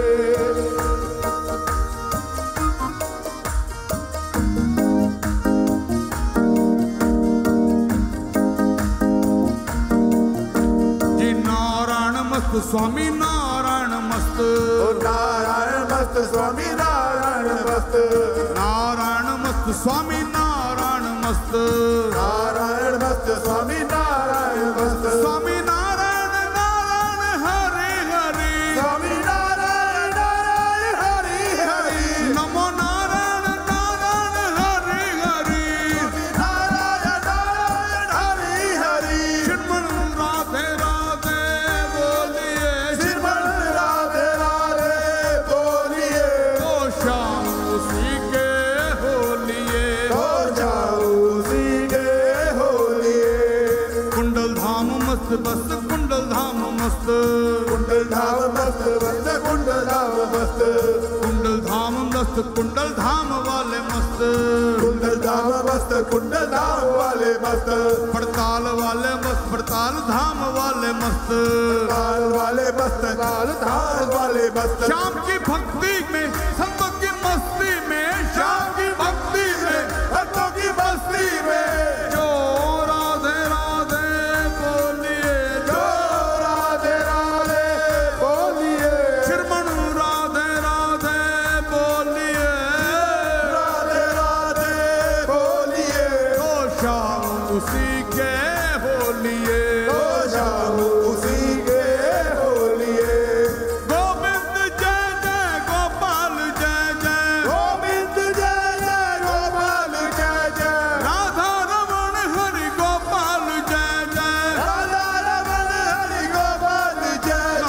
[SPEAKER 3] जी नारायण मस्त स्वामी नारायण मस्त
[SPEAKER 4] ओ नारायण मस्त स्वामी नारायण मस्त
[SPEAKER 3] नारायण मस्त स्वामी नारायण मस्त
[SPEAKER 4] नारायण मस्त स्वामी नारायण मस्त
[SPEAKER 3] स्वामी नारायण नारायण हरे हरे
[SPEAKER 4] स्वामी नारायण नारायण हरि हरि
[SPEAKER 3] नमो नारायण नारायण हरे हरे
[SPEAKER 4] नारायण नारायण हरि हरि
[SPEAKER 3] श्रीमन राधे राधे बोलिए
[SPEAKER 4] श्रीमन राधे राधे बोलिए
[SPEAKER 3] ओ श्याम उसी के होलिए
[SPEAKER 4] हो जाओ उसी के होलिए
[SPEAKER 3] कुंडल धाम मस्त बस कुंडल धाम मस्त
[SPEAKER 4] कुंडल धाम मस्त बंद कुंडल धाम मस्त
[SPEAKER 3] कुंडल धाम मस्त कुंडल धाम वाले मस्त
[SPEAKER 4] कुंडल धाम मस्त कुंडल धाम वाले मस्त
[SPEAKER 3] पड़ताल वाले मस्त पड़ताल धाम वाले मस्त
[SPEAKER 4] काल वाले मस्त काल धाम वाले मस्त
[SPEAKER 3] श्याम की भक्ति में संतों की मस्ती में श्याम की भक्ति में
[SPEAKER 4] भक्तों की बस्ती में
[SPEAKER 3] जो राधे राधे बोलिए
[SPEAKER 4] जो राधे राधे बोलिए
[SPEAKER 3] श्रीमन राधे राधे बोलिए
[SPEAKER 4] राधे राधे बोलिए
[SPEAKER 3] तो श्याम उसी के होलिए
[SPEAKER 4] हो जाओ उसी के होलिए
[SPEAKER 3] गोविंद जय जय गोपाल जय जय
[SPEAKER 4] गोविंद जय जय गोपाल जय जय
[SPEAKER 3] राधा रमण हरि गोपाल जय जय
[SPEAKER 4] राधा रमण हरि गोपाल जय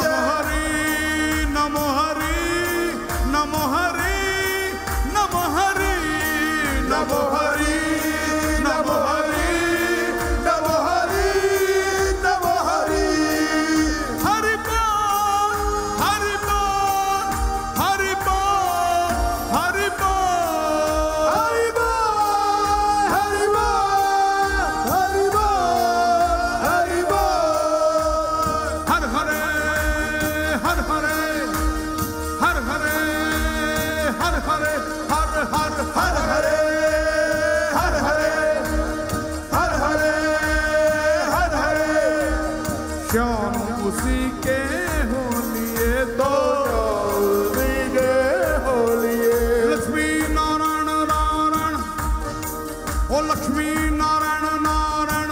[SPEAKER 4] जय
[SPEAKER 3] नमो हरि नमो हरि नमो हरि नमो हरि
[SPEAKER 4] नमो हरि नमो हरि नमो हरि नमो हरि
[SPEAKER 3] हरि बोल हरि बोल हरि बोल हरि बोल
[SPEAKER 4] हरि बोल हरि बोल हरि बोल हरि बोल
[SPEAKER 3] हर हरे हर हरे हर हरे हर हरे हर हर
[SPEAKER 4] हर हरे हर हरे हर हरे हर हरे
[SPEAKER 3] श्याम उसी के होलिए तो
[SPEAKER 4] उसी के होलिए
[SPEAKER 3] लक्ष्मी नारायण नारायण ओ लक्ष्मी नारायण नारायण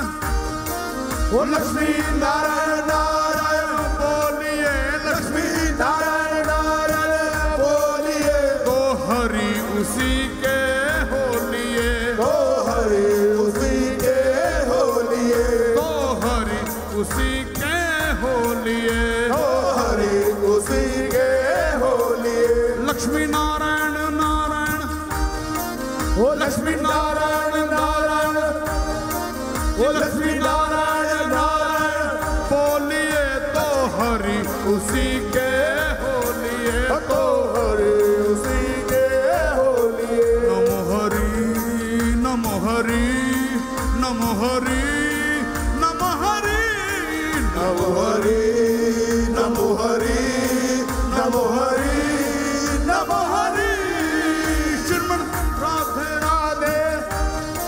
[SPEAKER 4] ओ लक्ष्मी नारायण नारायण
[SPEAKER 3] बोलिए लक्ष्मी
[SPEAKER 4] लक्ष्मी नारायण नारायण बोलिए
[SPEAKER 3] तो हरि उसी के होलिए
[SPEAKER 4] ओ हरि उसी के होलिए
[SPEAKER 3] तो हरि उसी के होलिए
[SPEAKER 4] ओ हरि उसी के होलिए
[SPEAKER 3] लक्ष्मी नारायण नारायण
[SPEAKER 4] ओ लक्ष्मी नारायण नारायण ओ लक्ष्मी नारायण नारायण
[SPEAKER 3] बोलिए तो हरि उसी के होलिए
[SPEAKER 4] तो हरि उसी के होलिए
[SPEAKER 3] नमो हरि नमो हरि नमो हरि नमो हरि
[SPEAKER 4] नमो हरि नमो हरि नमो हरि नमो हरि
[SPEAKER 3] श्रीमन राधे राधे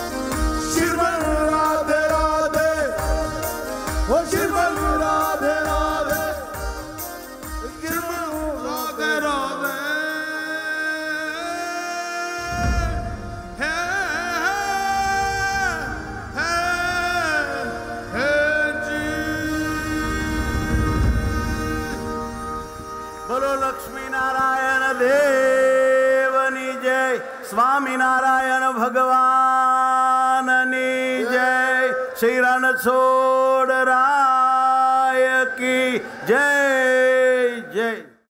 [SPEAKER 5] स्वामीनारायण भगवाननी जय। श्री रणछोड़ राय की जय जय।